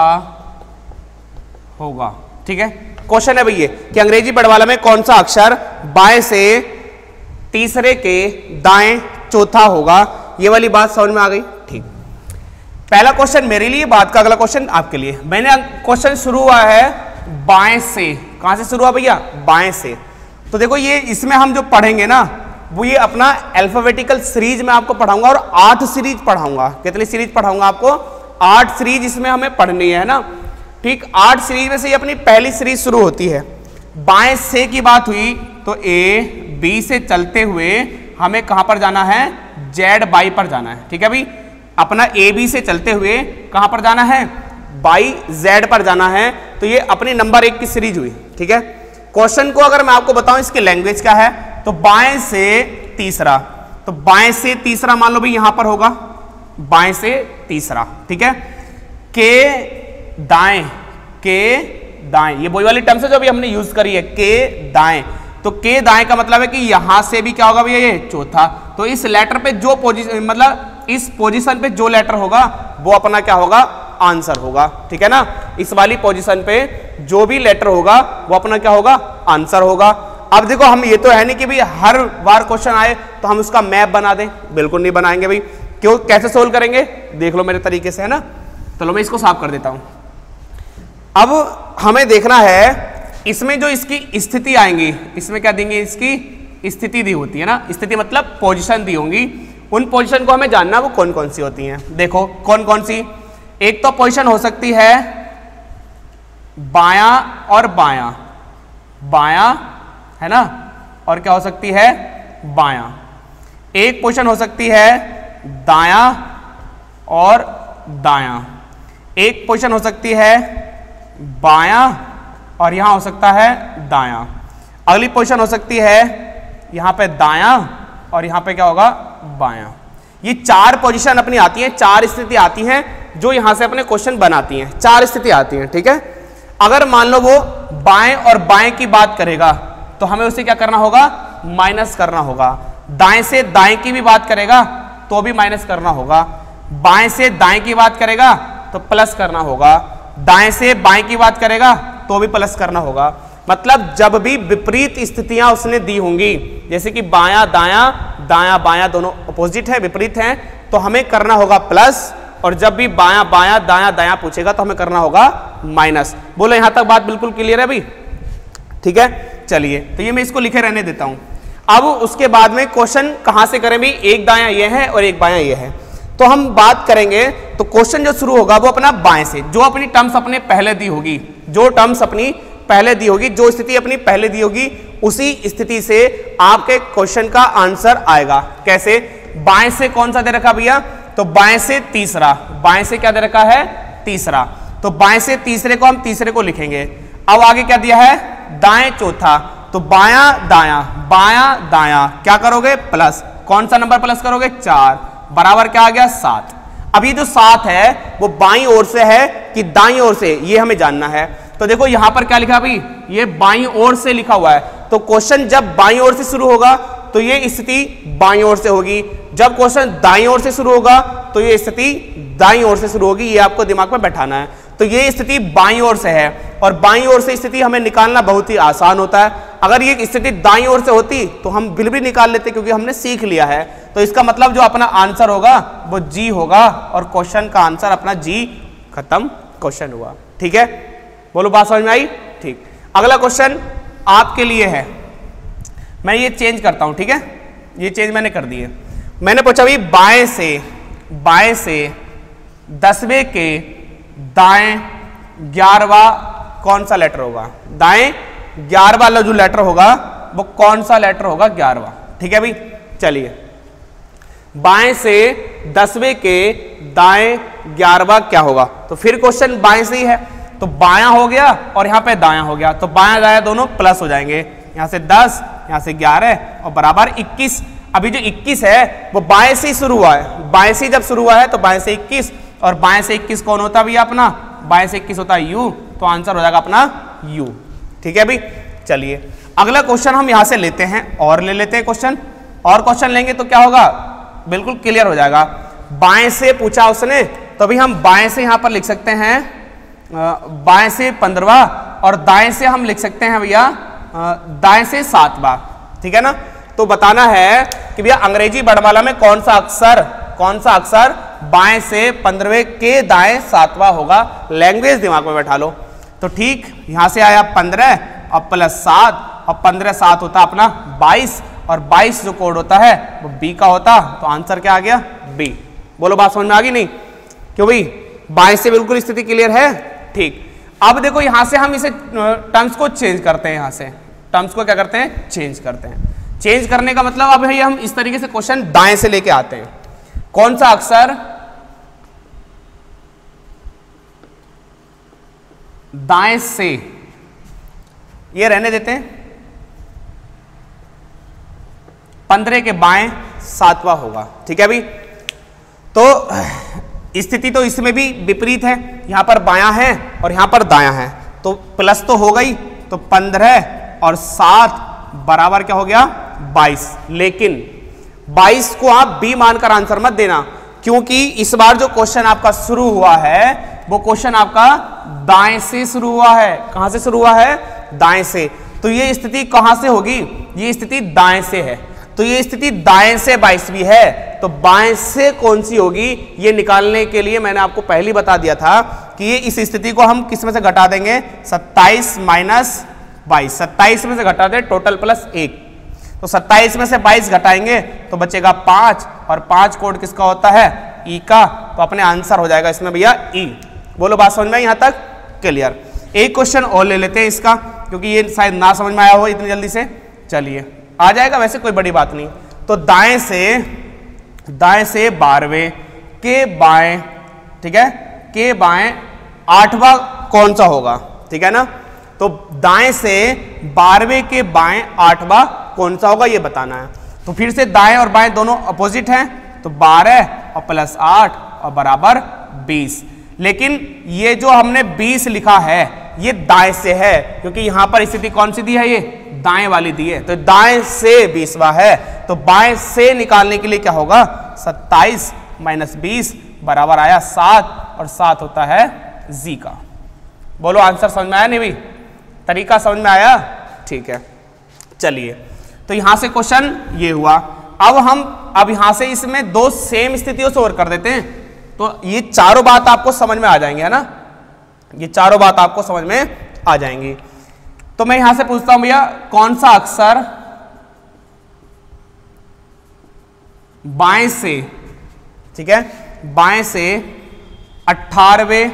होगा। ठीक है, क्वेश्चन है भैया कि अंग्रेजी वर्णमाला में कौन सा अक्षर बाएं से तीसरे के दाएं चौथा होगा। ये वाली बात समझ में आ गई। ठीक, पहला क्वेश्चन मेरे लिए, बात का अगला क्वेश्चन आपके लिए। मैंने क्वेश्चन शुरू हुआ है बाएं से, कहां से शुरू हुआ भैया, बाएं से। तो देखो ये इसमें हम जो पढ़ेंगे ना वो ये अपना अल्फाबेटिकल सीरीज में आपको पढ़ाऊंगा और 8 सीरीज पढ़ाऊंगा। कितनी सीरीज पढ़ाऊंगा आपको, 8 सीरीज इसमें हमें पढ़नी है ना। ठीक, 8 सीरीज में से ये अपनी पहली सीरीज शुरू होती है। बाएं से की बात हुई तो ए बी से चलते हुए हमें कहां पर जाना है, जेड बाई पर जाना है। ठीक है भाई, अपना ए बी से चलते हुए कहां पर जाना है, बाई जेड पर जाना है। तो ये अपनी नंबर 1 की सीरीज हुई। ठीक है, क्वेश्चन को अगर मैं आपको बताऊं इसकी लैंग्वेज क्या है, तो बाएं से तीसरा, तो बाएं से तीसरा मान लो भाई यहां पर होगा, बाएं से तीसरा। ठीक है, के दाएं, के दाएं, ये वही वाली टर्म है जो अभी हमने यूज करी है, के दाएं। तो के दाएं का मतलब है कि यहां से भी क्या होगा भैया, ये चौथा। तो इस लेटर पे जो पोजीशन, मतलब इस पोजीशन पे जो लेटर होगा वो अपना क्या होगा, आंसर होगा। ठीक है ना, इस वाली पोजीशन पे जो भी लेटर होगा वो अपना क्या होगा, आंसर होगा। अब देखो हम ये तो है नहीं कि भाई हर बार क्वेश्चन आए तो हम उसका मैप बना दें, बिल्कुल नहीं बनाएंगे भाई। क्यों, कैसे सोल्व करेंगे देख लो मेरे तरीके से, है ना। चलो मैं इसको साफ कर देता हूं। अब हमें देखना है इसमें जो इसकी स्थिति आएंगी, इसमें क्या देंगे, इसकी स्थिति दी होती है ना, स्थिति मतलब पोजीशन दी होंगी। उन पोजीशन को हमें जानना वो कौन कौन सी होती हैं। देखो कौन कौन सी, एक तो पोजीशन हो सकती है बायां और बायां, बायां है ना, और क्या हो सकती है, बायां। एक पोजीशन हो सकती है दायां और दायां, एक पोजीशन हो सकती है बायां और यहां हो सकता है दायां। अगली पोजीशन हो सकती है यहां पे दायां और यहां पे क्या होगा, बायां। ये 4 पोजीशन अपनी आती हैं, 4 स्थिति आती हैं जो यहां से अपने क्वेश्चन बनाती हैं, 4 स्थिति आती हैं। ठीक है, अगर मान लो वो बाएं और बाएं की बात करेगा तो हमें उसे क्या करना होगा, माइनस करना होगा। दाएं से दाएं की भी बात करेगा तो भी माइनस करना होगा। बाएं से दाएं की बात करेगा तो प्लस करना होगा। दाएं से बाएं की बात करेगा तो भी प्लस करना होगा। मतलब जब भी विपरीत स्थितियां उसने दी होंगी, जैसे कि बायां दायां, दायां बायां दोनों अपोजिट है, विपरीत हैं, तो हमें करना होगा प्लस। और जब भी बायां बायां दायां दायां पूछेगा तो हमें करना होगा माइनस। बोलो यहां तक बात बिल्कुल क्लियर है भाई। ठीक है, चलिए तो ये मैं इसको लिखे रहने देता हूं। अब उसके बाद में क्वेश्चन कहां से करें भाई, एक दायां ये है और एक बायां ये है। तो हम बात करेंगे तो क्वेश्चन जो शुरू होगा वो अपना बाएं से, जो अपनी टर्म्स अपने पहले दी होगी, जो टर्म्स अपनी पहले दी होगी, जो स्थिति अपनी पहले दी होगी, उसी स्थिति से आपके क्वेश्चन का आंसर आएगा। कैसे, बाएं से कौन सा दे रखा भैया, तो बाएं से तीसरा, बाएं से क्या दे रखा है, तीसरा। तो बाएं से तीसरे को हम तीसरे को लिखेंगे। अब आगे क्या दिया है, दाएं चौथा, तो बायां दायां, बायां दायां क्या करोगे, प्लस। कौन सा नंबर प्लस करोगे, 4, बराबर क्या आ गया, 7। अब ये जो 7 है वो बाईं ओर से है कि दाईं ओर से, ये हमें जानना है। तो देखो यहां पर क्या लिखा भाई, ये बाईं ओर से लिखा हुआ है। तो क्वेश्चन जब बाईं ओर से शुरू होगा तो ये स्थिति बाईं ओर से होगी। जब क्वेश्चन दाईं ओर से शुरू होगा तो ये स्थिति दाईं ओर से शुरू होगी। ये आपको दिमाग में बैठाना है। तो ये स्थिति बाईं ओर से है और बाईं ओर से स्थिति हमें निकालना बहुत ही आसान होता है। अगर ये स्थिति दाईं ओर से होती तो हम बिल भी निकाल लेते, क्योंकि हमने सीख लिया है। तो इसका मतलब जो अपना आंसर होगा वो जी होगा और क्वेश्चन का आंसर अपना जी, खत्म, क्वेश्चन हुआ। ठीक है, बोलो बात समझ में आई? ठीक। अगला क्वेश्चन आपके लिए है, मैं ये चेंज करता हूं, ठीक है, ये चेंज मैंने कर दी है। मैंने पूछा भाई बाएं से 10वें के दाएं 11वां कौन सा लेटर होगा? दाएं 11वां जो लेटर होगा वो कौन सा लेटर होगा? 11वां। ठीक है भाई, चलिए बाएं से 10वें के दाएं 11वां क्या होगा? तो फिर क्वेश्चन बाएं से ही है, तो बायां हो गया और यहां पे दायां हो गया, तो बायां दायां दोनों प्लस हो जाएंगे, यहां से 10 यहां से 11 और बराबर 21। अभी जो 21 है वो बाएं से ही शुरू हुआ है, बाएं से जब शुरू हुआ है तो बाएं से 21, और बाएं से 21 कौन होता है भैया? अपना बाएं से 21 होता है u, तो आंसर हो जाएगा अपना u। ठीक है भाई, चलिए अगला क्वेश्चन हम यहां से लेते हैं और ले लेते हैं क्वेश्चन, और क्वेश्चन लेंगे तो क्या होगा? बिल्कुल क्लियर हो जाएगा। बाएं से पूछा उसने, तो अभी हम बाएं से यहां पर लिख सकते हैं बाएं से 15वां, और दाएं से हम लिख सकते हैं भैया दाएं से 7वां। ठीक है ना? तो बताना है कि भैया अंग्रेजी वर्णमाला में कौन सा अक्षर बाएं से 15वें के दाएं 7वां होगा? लैंग्वेज दिमाग में बैठा लो। तो ठीक, यहां से आया 15 और प्लस 7, और 15 7 होता अपना 22, और 22 जो कोड होता है वो बी का होता, तो आंसर क्या आ गया? बी। बोलो बात समझ में आ गई नहीं? क्यों भाई, बाएं से बिल्कुल स्थिति क्लियर है। ठीक, अब देखो यहां से हम इसे टर्म्स को चेंज करते हैं, यहां से टर्म्स को क्या करते हैं? चेंज करते हैं। चेंज करने का मतलब अब है हम इस तरीके से क्वेश्चन दाएं से लेके आते हैं। कौन सा अक्षर दाएं से, ये रहने देते हैं, 15 के बाएं 7वां होगा। ठीक है भाई, तो स्थिति तो इसमें भी विपरीत है, यहां पर बायां है और यहां पर दायां है, तो प्लस तो हो गई, तो 15 और 7 बराबर क्या हो गया? 22। लेकिन 22 को आप बी मानकर आंसर मत देना, क्योंकि इस बार जो क्वेश्चन आपका शुरू हुआ है वो क्वेश्चन आपका दाएं से शुरू हुआ है। कहां से शुरू हुआ है? दाएं से। तो ये स्थिति कहां से होगी? ये स्थिति दाएं से है, तो ये स्थिति दाएं से 22वीं है, तो बाएं से कौन सी होगी ये निकालने के लिए मैंने आपको पहले बता दिया था कि ये इस स्थिति को हम किस में से घटा देंगे? 27 माइनस 22, 27 में से घटा दे टोटल प्लस 1, तो 27 में से 22 घटाएंगे तो बचेगा 5, और 5 कोड किसका होता है? ई का, तो अपने आंसर हो जाएगा इसमें भैया ई। बोलो बात समझ में यहां तक क्लियर? एक क्वेश्चन और ले लेते हैं इसका, क्योंकि ये शायद ना समझ में आया हो इतनी जल्दी से। चलिए आ जाएगा, वैसे कोई बड़ी बात नहीं। तो दाएं से 12वें के बाएं, ठीक है, के बाएं 8वां कौन सा होगा? ठीक है ना? तो दाएं से 12वें के बाएं 8वां कौन सा होगा ये बताना है। तो फिर से दाएं और बाएं दोनों अपोजिट हैं, तो 12 और प्लस 8 और बराबर 20। लेकिन ये जो हमने 20 लिखा है ये दाएं से है, क्योंकि यहां पर स्थिति कौन सी दी है? ये दाएं वाली दी है, तो दाएं से 20वां है, तो बाएं से निकालने के लिए क्या होगा? 27 माइनस 20 बराबर आया 7, और 7 होता है जी का। बोलो आंसर समझ में आया नहीं भाई? तरीका समझ में आया? ठीक है, चलिए तो यहां से क्वेश्चन ये हुआ। अब यहां से इसमें दो सेम स्थितियों से और कर देते हैं, तो ये चारों बात आपको समझ में आ जाएंगे, है ना? ये चारों बात आपको समझ में आ जाएंगी। तो मैं यहां से पूछता हूं भैया, कौन सा अक्षर बाएं से, ठीक है, बाएं से 18वें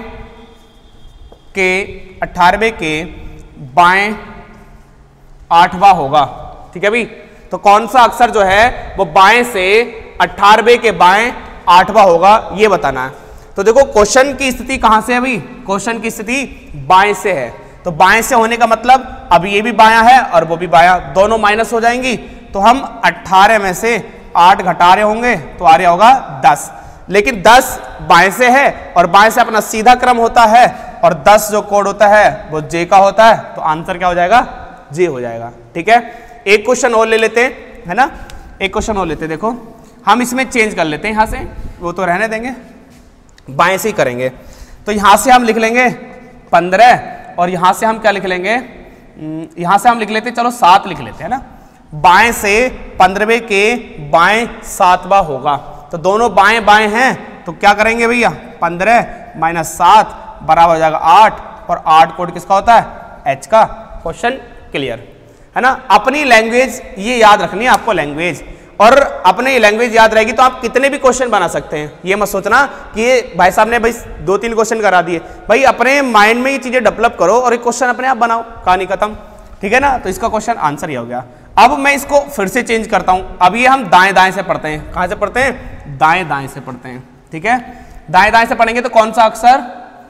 के बाएं 8वां होगा? ठीक है भाई, तो कौन सा अक्षर जो है वो बाएं से 18वें के बाएं 8वां होगा ये बताना है। तो देखो क्वेश्चन की स्थिति कहां से है भाई? क्वेश्चन की स्थिति बाएं से है, तो बाएं से होने का मतलब अब ये भी बायां है और वो भी बायां, दोनों माइनस हो जाएंगी, तो हम 18 में से 8 घटा रहे होंगे तो आ रहा होगा 10। लेकिन 10 बाएं से है और बाएं से अपना सीधा क्रम होता है, और 10 जो कोड होता है वो जे का होता है, तो आंसर क्या हो जाएगा? जे हो जाएगा। ठीक है, एक क्वेश्चन और ले लेते हैं, है ना? एक क्वेश्चन और लेते हैं। देखो हम इसमें चेंज कर लेते हैं, यहां से वो तो रहने देंगे, बाएं से ही करेंगे। तो यहां से हम लिख लेंगे 15, और यहां से हम क्या लिख लेंगे? यहां से हम लिख लेते हैं, चलो 7 लिख लेते हैं ना। बाएं से 15वें के बाएं 7वां होगा, तो दोनों बाएं बाएं हैं, तो क्या करेंगे भैया? 15 माइनस 7 बराबर हो जाएगा 8, और 8 कोड किसका होता है, H का। क्वेश्चन क्लियर है ना। अपनी लैंग्वेज ये याद रखनी है आपको, लैंग्वेज, और अपनी लैंग्वेज याद रहेगी तो आप कितने भी क्वेश्चन बना सकते हैं। ये मत सोचना कि ये भाई साहब ने भाई 2-3 क्वेश्चन करा दिए, भाई अपने माइंड में ये चीजें डेवलप करो और एक क्वेश्चन अपने आप बनाओ, कहानी खत्म, ठीक है ना। तो इसका क्वेश्चन आंसर ये हो गया। अब मैं इसको फिर से चेंज करता हूं, अब ये हम दाएं दाएं से पढ़ते हैं। कहां से पढ़ते हैं, दाएं दाएं से पढ़ते हैं, ठीक है। दाएं दाएं से पढ़ेंगे तो कौन सा अक्षर,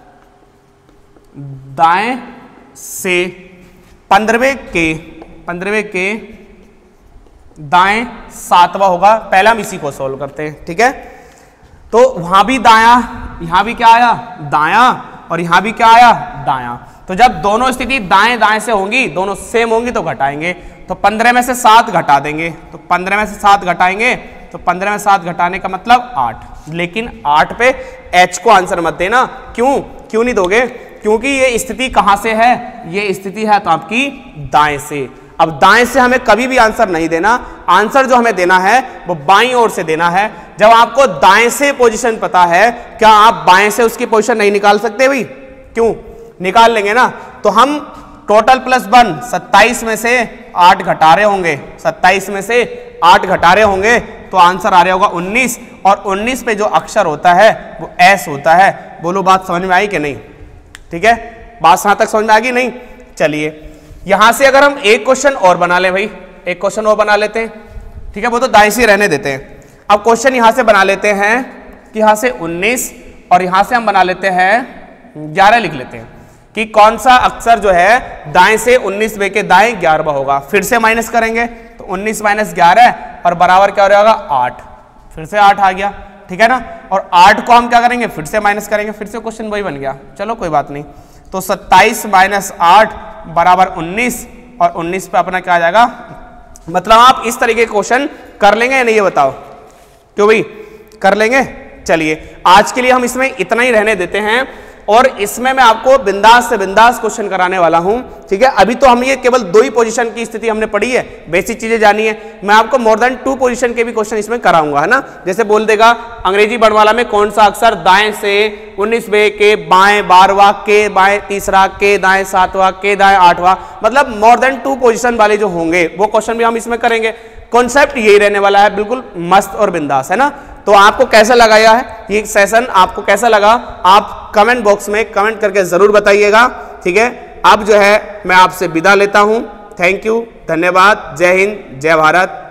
दाएं से 15वें के दाएं 7वां होगा। पहला हम इसी को सोल्व करते हैं, ठीक है। तो वहां भी दाया, यहां भी क्या आया, दाया, और यहां भी क्या आया, दाया। तो जब दोनों स्थिति दाएं दाएं से होंगी, दोनों सेम होंगी तो घटाएंगे। तो 15 में से 7 घटा देंगे, तो 15 में से 7 घटाएंगे, तो 15 में 7 घटाने का मतलब 8। लेकिन 8 पे H को आंसर मत देना। क्यों नहीं दोगे, क्योंकि ये स्थिति कहां से है, ये स्थिति है तो आपकी दाएं से। अब दाएं से हमें कभी भी आंसर नहीं देना, आंसर जो हमें देना है वो बाईं ओर से देना है। जब आपको दाएं से पोजीशन पता है, क्या आप बाएं से उसकी पोजीशन नहीं निकाल सकते भाई, क्यों निकाल लेंगे ना। तो हम टोटल प्लस 1 27 में से 8 घटा रहे होंगे, 27 में से 8 घटा रहे होंगे तो आंसर आ रहा होगा 19, और 19 पे जो अक्षर होता है वो S होता है। बोलो बात समझ में आई कि नहीं, ठीक है, बात यहां तक समझ में आ गई नहीं। चलिए यहां से अगर हम एक क्वेश्चन और बना लें भाई, एक क्वेश्चन और बना लेते हैं, ठीक है, वो तो दाएं से रहने देते हैं। अब क्वेश्चन यहां से बना लेते हैं कि यहां से 19 और यहां से हम बना लेते हैं 11 लिख लेते हैं कि कौन सा अक्षर जो है दाएं से 19वें के दाएं 11वां होगा। फिर से माइनस करेंगे तो 19 - 11 और बराबर क्या हो जाएगा 8, फिर से 8 आ गया, ठीक है ना। और 8 को हम क्या करेंगे, फिर से माइनस करेंगे, फिर से क्वेश्चन वही बन गया। चलो कोई बात नहीं। तो 27 - 8 बराबर 19, और 19 पे अपना क्या आ जाएगा, मतलब आप इस तरीके के क्वेश्चन कर लेंगे या नहीं, ये बताओ, क्यों भाई कर लेंगे। चलिए आज के लिए हम इसमें इतना ही रहने देते हैं, और इसमें मैं आपको बिंदास से बिंदास क्वेश्चन कराने वाला हूं, ठीक है। अभी तो हम ये केवल 2 ही पोजीशन की स्थिति हमने पढ़ी है, बेसिक चीजें जानी है। मैं आपको मोर देन 2 पोजीशन के भी क्वेश्चन इसमें कराऊंगा, है ना। जैसे बोल देगा अंग्रेजी वर्णमाला में कौन सा अक्षर दाएं से 19वें के बाएं 12वां, के बाएं 3रा, के दाएं 7वां, के दाएं 8वां, मतलब मोर देन 2 पोजीशन वाले जो होंगे वो क्वेश्चन भी हम इसमें करेंगे। कॉन्सेप्ट यही रहने वाला है, बिल्कुल मस्त और बिंदास, है ना। तो आपको कैसा लगा ये सेशन, आपको कैसा लगा, आप कमेंट बॉक्स में कमेंट करके जरूर बताइएगा, ठीक है। अब जो है मैं आपसे विदा लेता हूं। थैंक यू, धन्यवाद, जय हिंद, जय भारत।